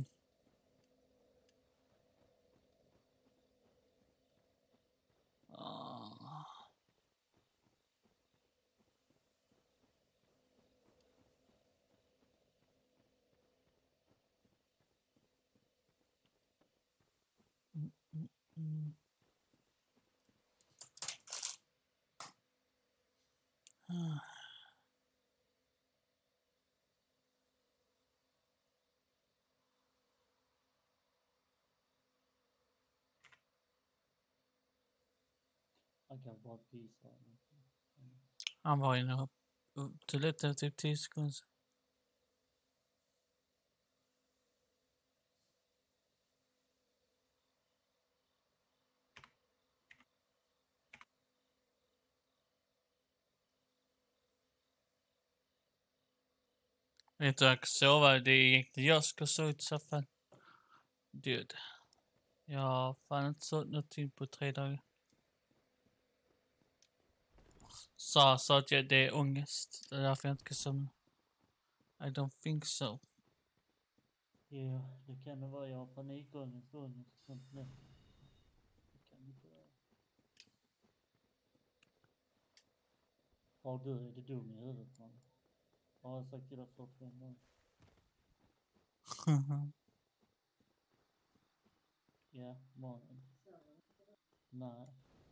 Han kan bara gissa. Han var inne till lite typ 10 sekunder. Vet du, jag kan sova. Det är egentligen jag ska sova ut i så fall. Död. Jag har fan inte sovit någonting på 3 dagar. Sara sa att det är ångest. Det är därför jag inte kan somna. I don't think so. Ja, det kan det vara. Jag har panikångest och sånt nu. Det kan inte vara. Ja, du är det dum i huvudet, man. Jag har sagt till dig 45 gånger. Ja, morgon. Nej.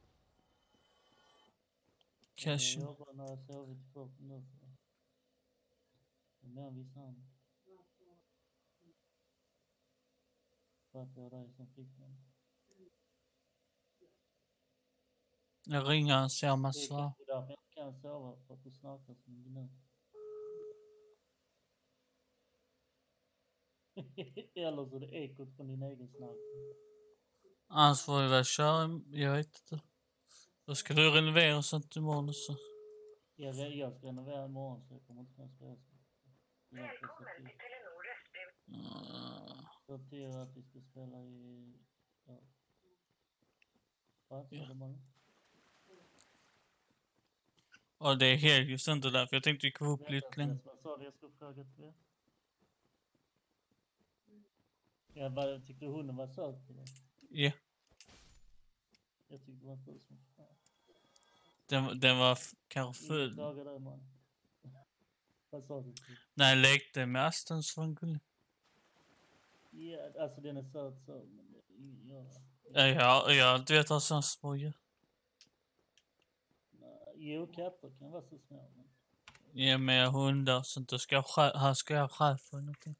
Cash. Jag jobbar när jag sovit i 40 minuter. Det är mer än vissa andra. För att jag är dig som fick den. Jag ringer han ser om han Det är svarar. kanske därför jag inte kan sova, för att du snackar som en gnut. Eller så är det ekot från din egen snack. Annars får vi väl köra. Jag vet inte. Då ska du renovera och sånt imorgon så. Jag ska renovera imorgon så jag kommer inte kunna spela så. Välkommen till Telenor Röstbruk. Så till att vi ska spela i... Ja. Vad sa Ja. du, Magnus? Ja, det är helg just inte därför. Jag tänkte vi kom upp lite längre. Vad sa du jag skulle fråga till det? Jag bara tyckte hunden var söt till det. Ja, Jag tyckte det var ful som fan. den var kanske Ingen full. klagar där, man. Vad sa du till? När jag lekte med Aston så var den gullig. Ja, alltså den är söt så, men Jag vet vad som små djur. Jo, katter kan vara så små. Men... Ja, med hundar och sånt. Då ska han ska ha chef för någonting.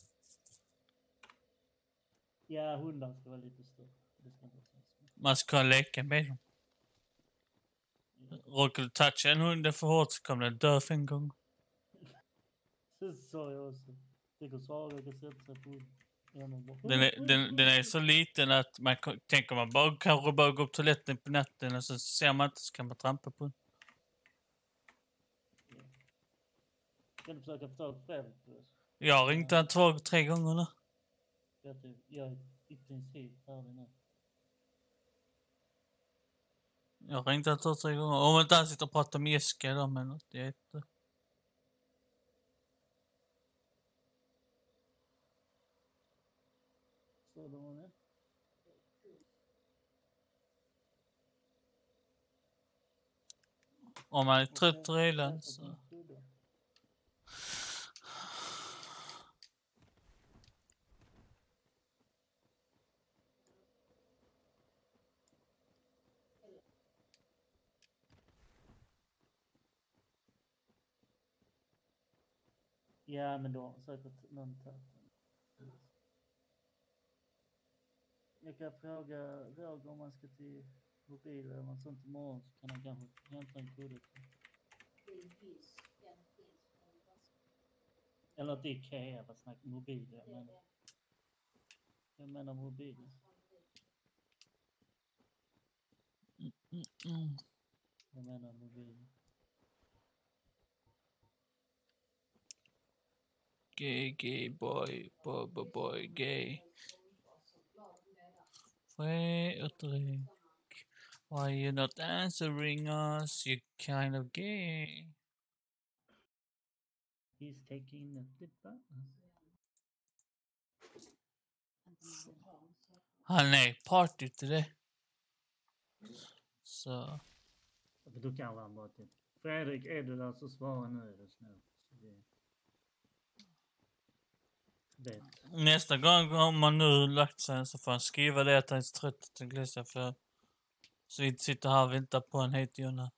Ja, hundar ska vara lite större. Det ska inte vara så små. Man ska leka med dem. Råkar du toucha en hund för hårt så kommer den dö för en gång. Så sa jag också. Tänk att Sara kan sätta sig på Den är så liten att man tänker man kanske bara gå upp toaletten på natten och så ser man inte så kan man trampa på den. Kan du försöka få tag på Fredrik? Jag har ringt han 2-3 gånger nu. Jag är i princip färdig nu. Jag har ringt han 2-3 gånger. Om inte han sitter och pratar med Jessica då men något. Jag vet inte. Så då var det. Om man är trött redan så... Ja, men då säkert någon tagit. Jag kan fråga Roger om man ska till mobil eller något sånt imorgon så kan han kanske hämta en kudde. Eller att Ikea, vad snackar mobil jag menar mobil. Jag menar mobil. Gay, boy, gay. Fredrik, why you not answering us? You kind of gay. He's taking a flip back. Han är party till det. Så. Då kan han bara till. Fredrik, är du där så svara nu är det snällt. Nästa gång om man nu lagt sig så får han skriva det att han är så trött att glömma för så vi inte sitter här och väntar på en hit Jonna.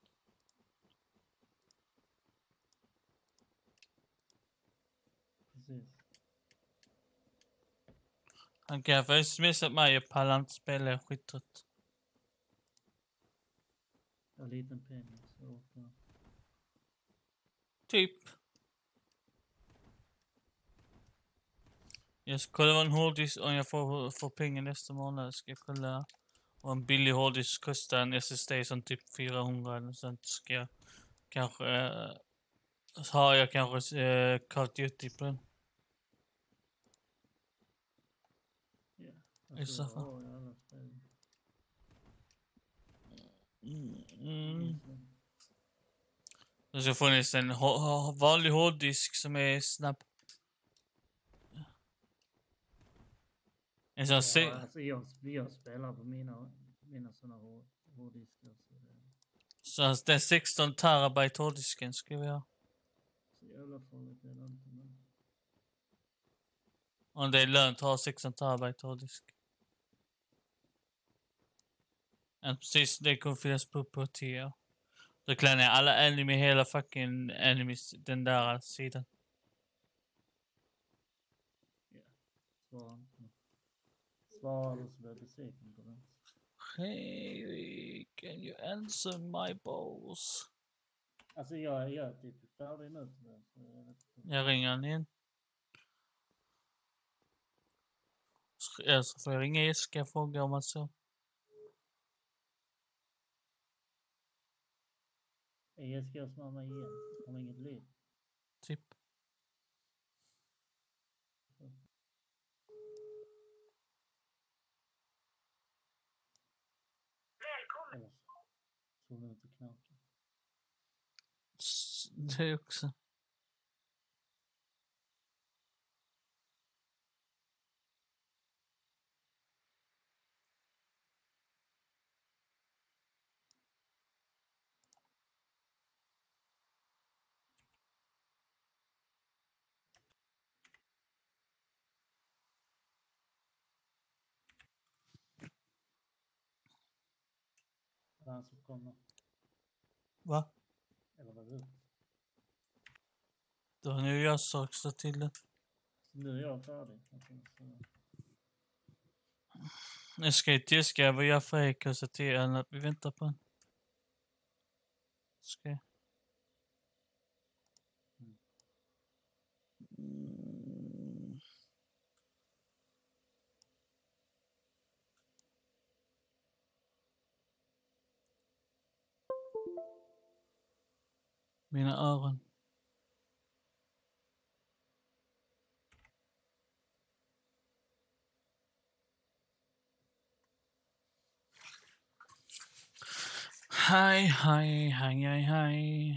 Precis. Han kan få smsa mig och pallar inte spela, jag är skittrött. En liten penning så åker. Typ. Jag ska kolla vad en hårddisk, om jag får pengar nästa månad ska jag kolla. Och en billig hårddisk kostar en SSD som typ 400 eller sånt. Ska jag kanske har jag kanske Call of Duty på den. Ja. I så fall. har jag alla spel. Det ska funnits en vanlig hårddisk som är snabb. En sån Ja, alltså jag spelar på mina såna hårddiskar. Så den 16 terabyte hårddisken ska vi ha. Så jävla farligt är det inte. Men... Om det är lönt att ha 16 terabyte hårddisk. Ja, precis, det kommer finnas på 10 år. Då kan jag alla anime, hela fucking animes, den där sidan. Ja, svara eller så blir jag besviken på den. Hey, can you answer my balls? Alltså jag är typ färdig nu tyvärr. Jag ringer han igen. Så får jag ringa Jessica och fråga om att så. Är Jessicas mamma igen? Har inget liv? Typ. Välkommen. Så hon inte knakar. Det också. Det är han som kommer. Va? Eller vad du? Då har nu jag också till det. Nu är jag färdig. Alltså, så... Jag ska inte Jessica vad jag för och så till henne att vi väntar på en. Ska jag? Mina öron. Hej, hej, hej, hej, hej.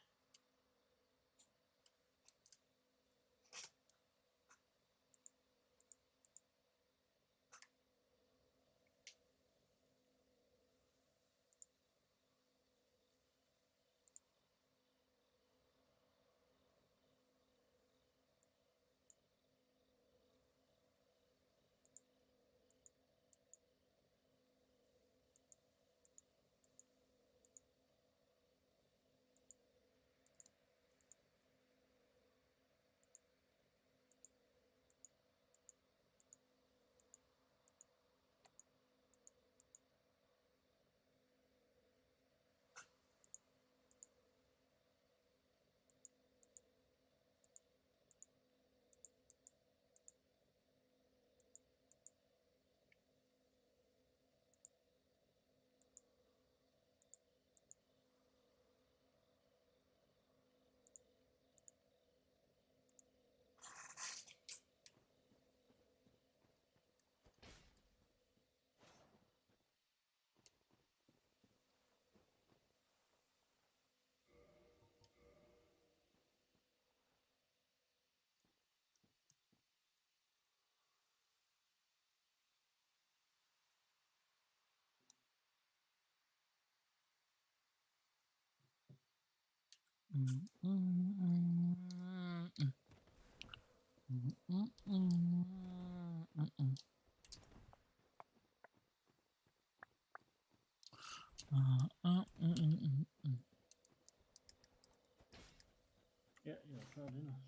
Ja, jag är färdig nu.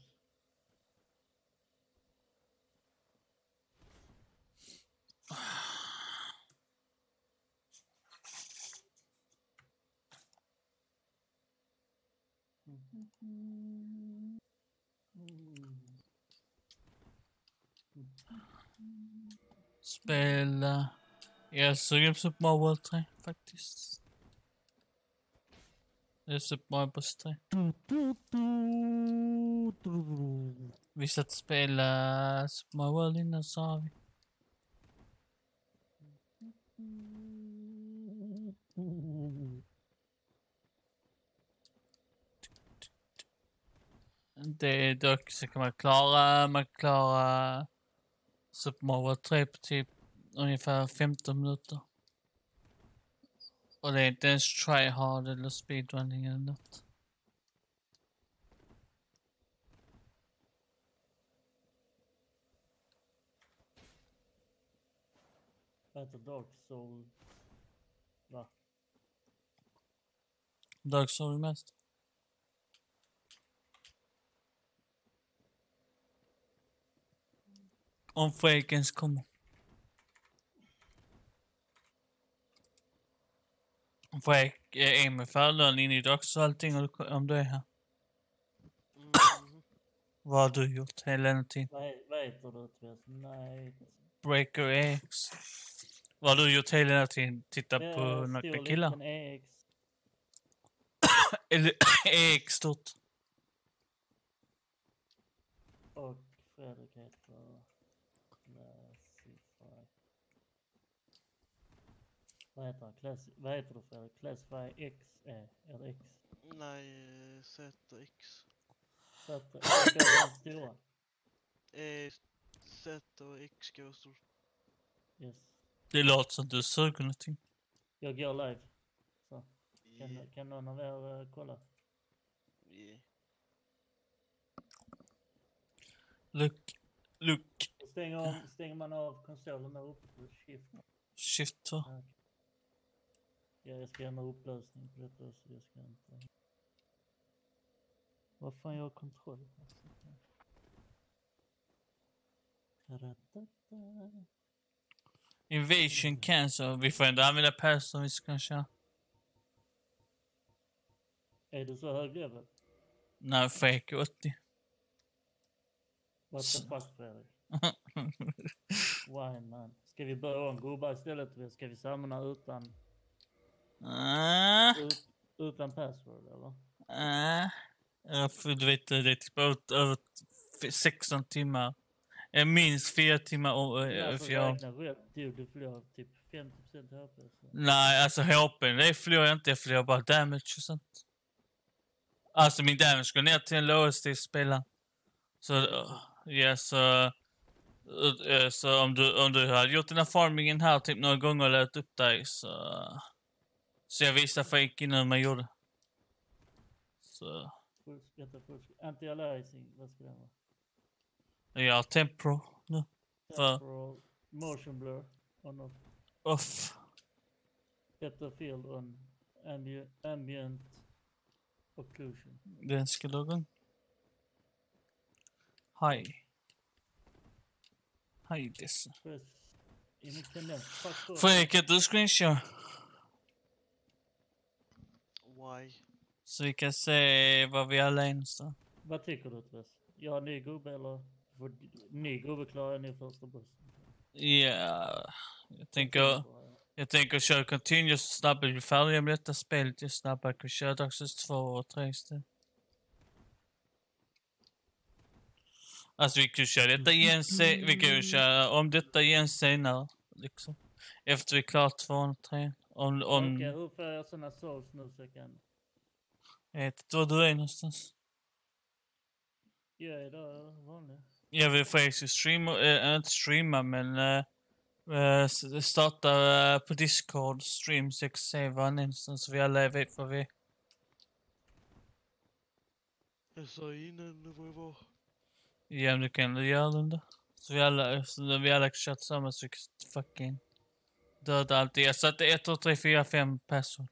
Spela. Jag är sugen på Super Mario World 3 faktiskt. Det är Super Mario Bros 3. Vi satt spela Super Mario World innan, sa vi. Det är dock så kan man klara Super Mario World 3 på typ ungefär 15 minuter. Och det är inte ens tryhard eller speedrunning eller något. Vad heter Dark Soul? Va? Dark Souls mest. Om Frekens kommer. Frek är med fördelen in i Dark Souls allting om du är här. Vad har du gjort hela den tiden? Vad heter det? Nej. Breaker X. Vad har du gjort hela den tiden? Titta på Stor några killar? liten EX. Eller X stort. Och Fredrik heter Classify. Vad heter han? Vad heter du Fredrik? Classify X eller X? Nej, ZX. Så att det är den stora. Z och X går stort. Yes. Det låter som du suger någonting. Jag går live. Så. Yeah. Kan någon av er kolla? Yeah. Look. Stänger man av konsolen där uppe på shift? 2. Ja, jag ska göra en upplösning på detta så jag ska inte... Vad fan, jag har kontroll på? Invasion cancel. Vi får ändå använda person vi ska köra. Är du så hög level? Nej, fake 80. What the fuck, Fredrik? Why, man? Ska vi börja om gubbar istället? Ska vi samla utan password, eller? Du vet, det är typ över 16 timmar. Minst 4 timmar. För räkna rätt, du förlorar typ 50% HP. Så. Nej, alltså HP, det förlorar jag inte. Jag förlorar bara damage och sånt. Alltså min damage går ner till en lowest i spelaren. Så, ja, så om du hade gjort den här farmingen här typ några gånger och lärt upp dig så jag visar fake innan man gjorde. Så. Anti-aliasing, vad ska det vara? Ja, Tempro nu. Temporal motion blur on off. Better field on ambient occlusion. Den ska logga. Hej dessa. Fredrik, att du screenshot. Why? Så vi kan se vad vi alla är någonstans. Vad tycker du, Tess? Jag ny gubbe eller? Ny gubbe klarar ni första bussen? Ja, jag tänker köra continuous så snabbare vi färdiga med detta spelet. Ju snabbare kan vi köra Dark Souls 2 och 3 istället. Alltså vi kan köra detta igen vi kan ju köra om detta igen senare. Liksom. Efter vi klarat 2 och 3. Okej, hur får jag sådana souls nu så jag kan... Jag vet inte var du är någonstans. Jag är där vanlig. Jag vill faktiskt inte streama men starta på Discord stream så jag kan se var han är någonstans så vi alla vet vad vi är. Jag sa innan vad jag var. Ja, men du kan göra den då. Så vi alla kan köra tillsammans så vi kan fucking döda allt. Jag satte 1, 2, 3, 4, 5 password.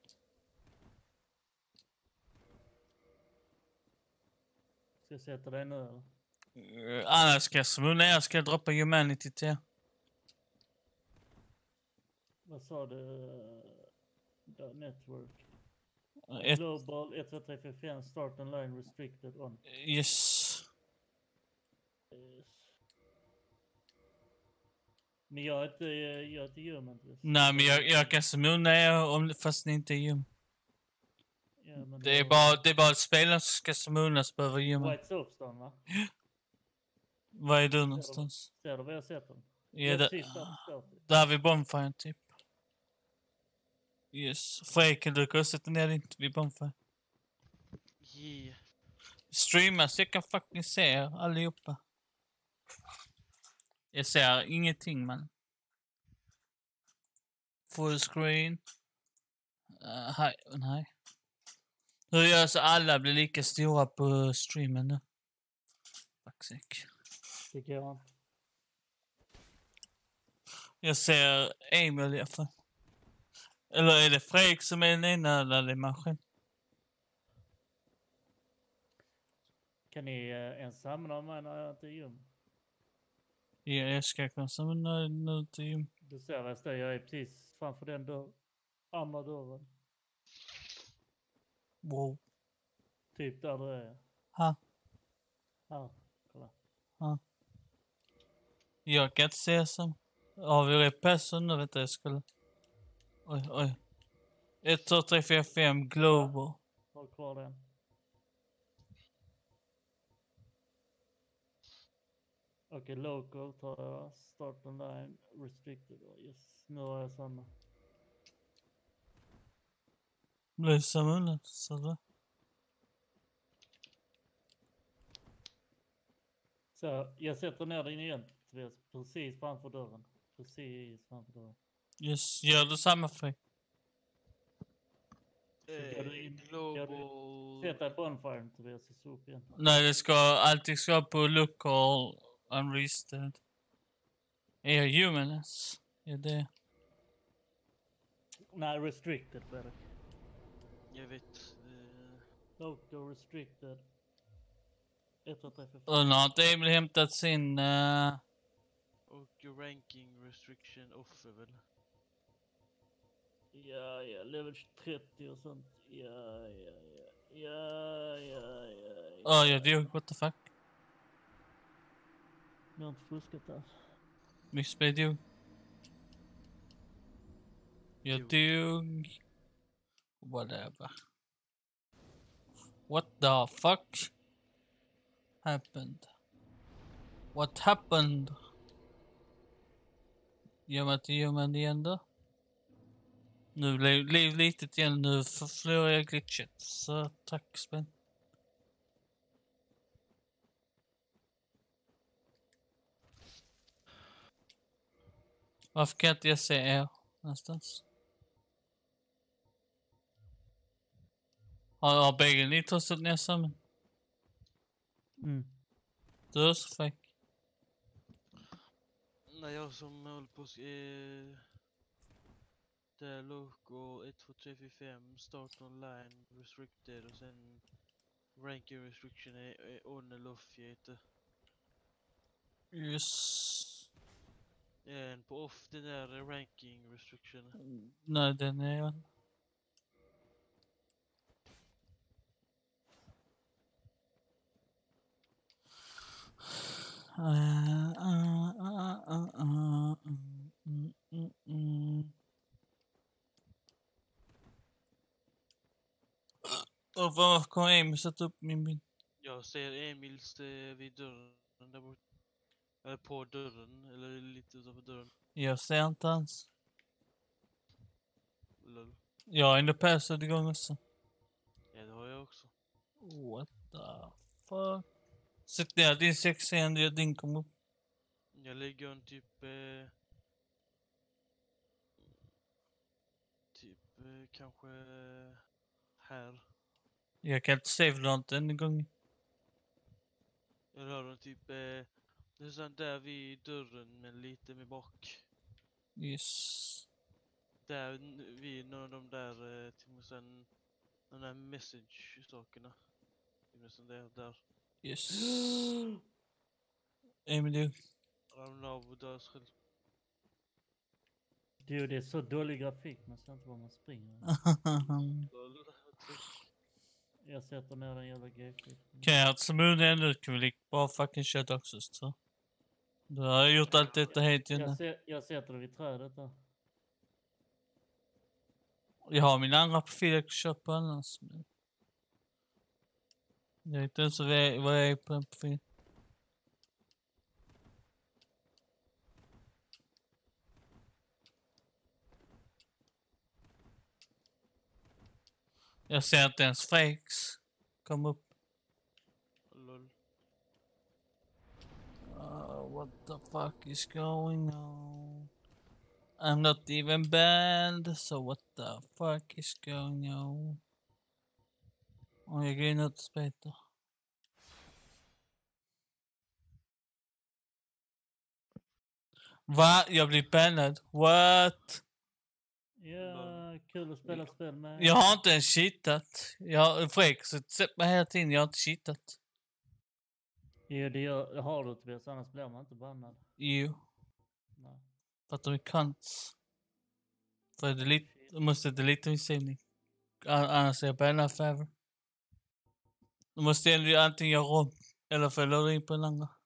Ska jag sätta dig nu eller? Annars ska jag smula, jag ska droppa humanity till er. Vad sa du? Network? Global 1, 2, 3, 4, 5 start online restricted on. Yes. Men jag är inte human. Nej, men jag kan smuna er fast ni inte är human. Ja, men Det är bara spelaren som ska smunas behöver human. White Soapstone, va? Var är du någonstans? Ser du vad jag sett dem? Ja, Precis där. där vid Bonfire typ. Yes. Fredrik, du kan sätta ner din vid Bonfire. Yeah. Streama så jag kan fucking se er allihopa. Jag ser ingenting, man. Full screen. Nej. Hur gör så alla blir lika stora på streamen nu? Fuck sake. Tycker jag. Jag ser Emil i alla fall. Eller är det Fredrik som är den ena eller maskin? Kan ni ens samla mig när jag inte är human? Ja, jag ska kunna samla nu till... Du ser vad jag står. Jag är precis framför den andra dörren. Wow. Typ där du är. Ha. Här, kolla. Jag kan inte se som... Har vi rätt person nu? Vet jag skulle... Oj. 1, 2, 3, 4, 5 global. Håll kvar den. Okej, local tar jag. Start online. Restricted. Yes, nu har jag samma. Blir samma så då. Så, jag sätter ner den igen. Precis framför dörren. Precis framför dörren. Yes, gör du samma Fredrik? Global... Sätt dig på Bonfire, Tobias, och så upp igen. Nej, det ska alltid ska på local unregistered. Är jag humans? Är det? Nej, restricted, Fredrik. Jag vet. Local restricted. 1, 2, 3, 4, 5. Och nu har inte Emil hämtat sin... Och ranking restriction off är väl? Ja, level 30 och sånt. Ja. Jag dog, what the fuck? Jag har inte fuskat där. Missplay dog. Jag dog. Whatever. What the fuck happened? What happened? Gör man inte human igen då? Nu blev liv litet igen, nu förlorar jag glitchet. Så tack spänn. Varför kan inte jag se er någonstans? Har bägge ni tossat ner samman? Du är så fake. Nej, jag som håller på det är local 1, 2, 3, 4, 5 start online restricted och sen ranking restriction är on eller off heter. Yes. På off den där ranking restriction. Nej, den är... Och var kommer Emil sätta upp min bild? Jag ser Emils vid dörren där borta. Eller på dörren, eller lite utanför dörren. Jag ser inte ens. Lol. Jag har ändå passat igång också. Ja, det har jag också. What the fuck? Sätt ner din 6 igen, din kom upp. Jag lägger en typ kanske här. Jag kan inte save något en gång. Jag har den typ det är sån där vid dörren men lite med bak. Yes. Där vid någon av de där till sen de där message-sakerna. Till där. Yes. Emil, Ramla av och dös själv. Du, det är så dålig grafik. Man ser inte var man springer. Jag sätter ner den jävla G-skiten. Kan jag inte smula ner nu kan vi lika bara fucking köra Dark Souls 2. Du har gjort allt detta helt innan. Jag sätter det vid trädet där. Jag har min andra profil jag kan köpa annars. Jag vet inte ens vad jag är på den profilen. Jag ser inte ens fakes. Kom upp. Lol. What the fuck is going on? I'm not even banned, so what the fuck is going on? Och jag går in och spelar. Va? Jag blir bannad? What? Ja, kul att spela spel med. Jag har inte ens cheatat. Fredrik så sett mig hela tiden, jag har inte cheatat. Jo, det har du Tobias, annars blir man inte bannad. Jo. Nej. För att de är kants. För du måste delita min sändning. Annars är jag bannad forever. Du måste antingen göra om eller följa in på en annan.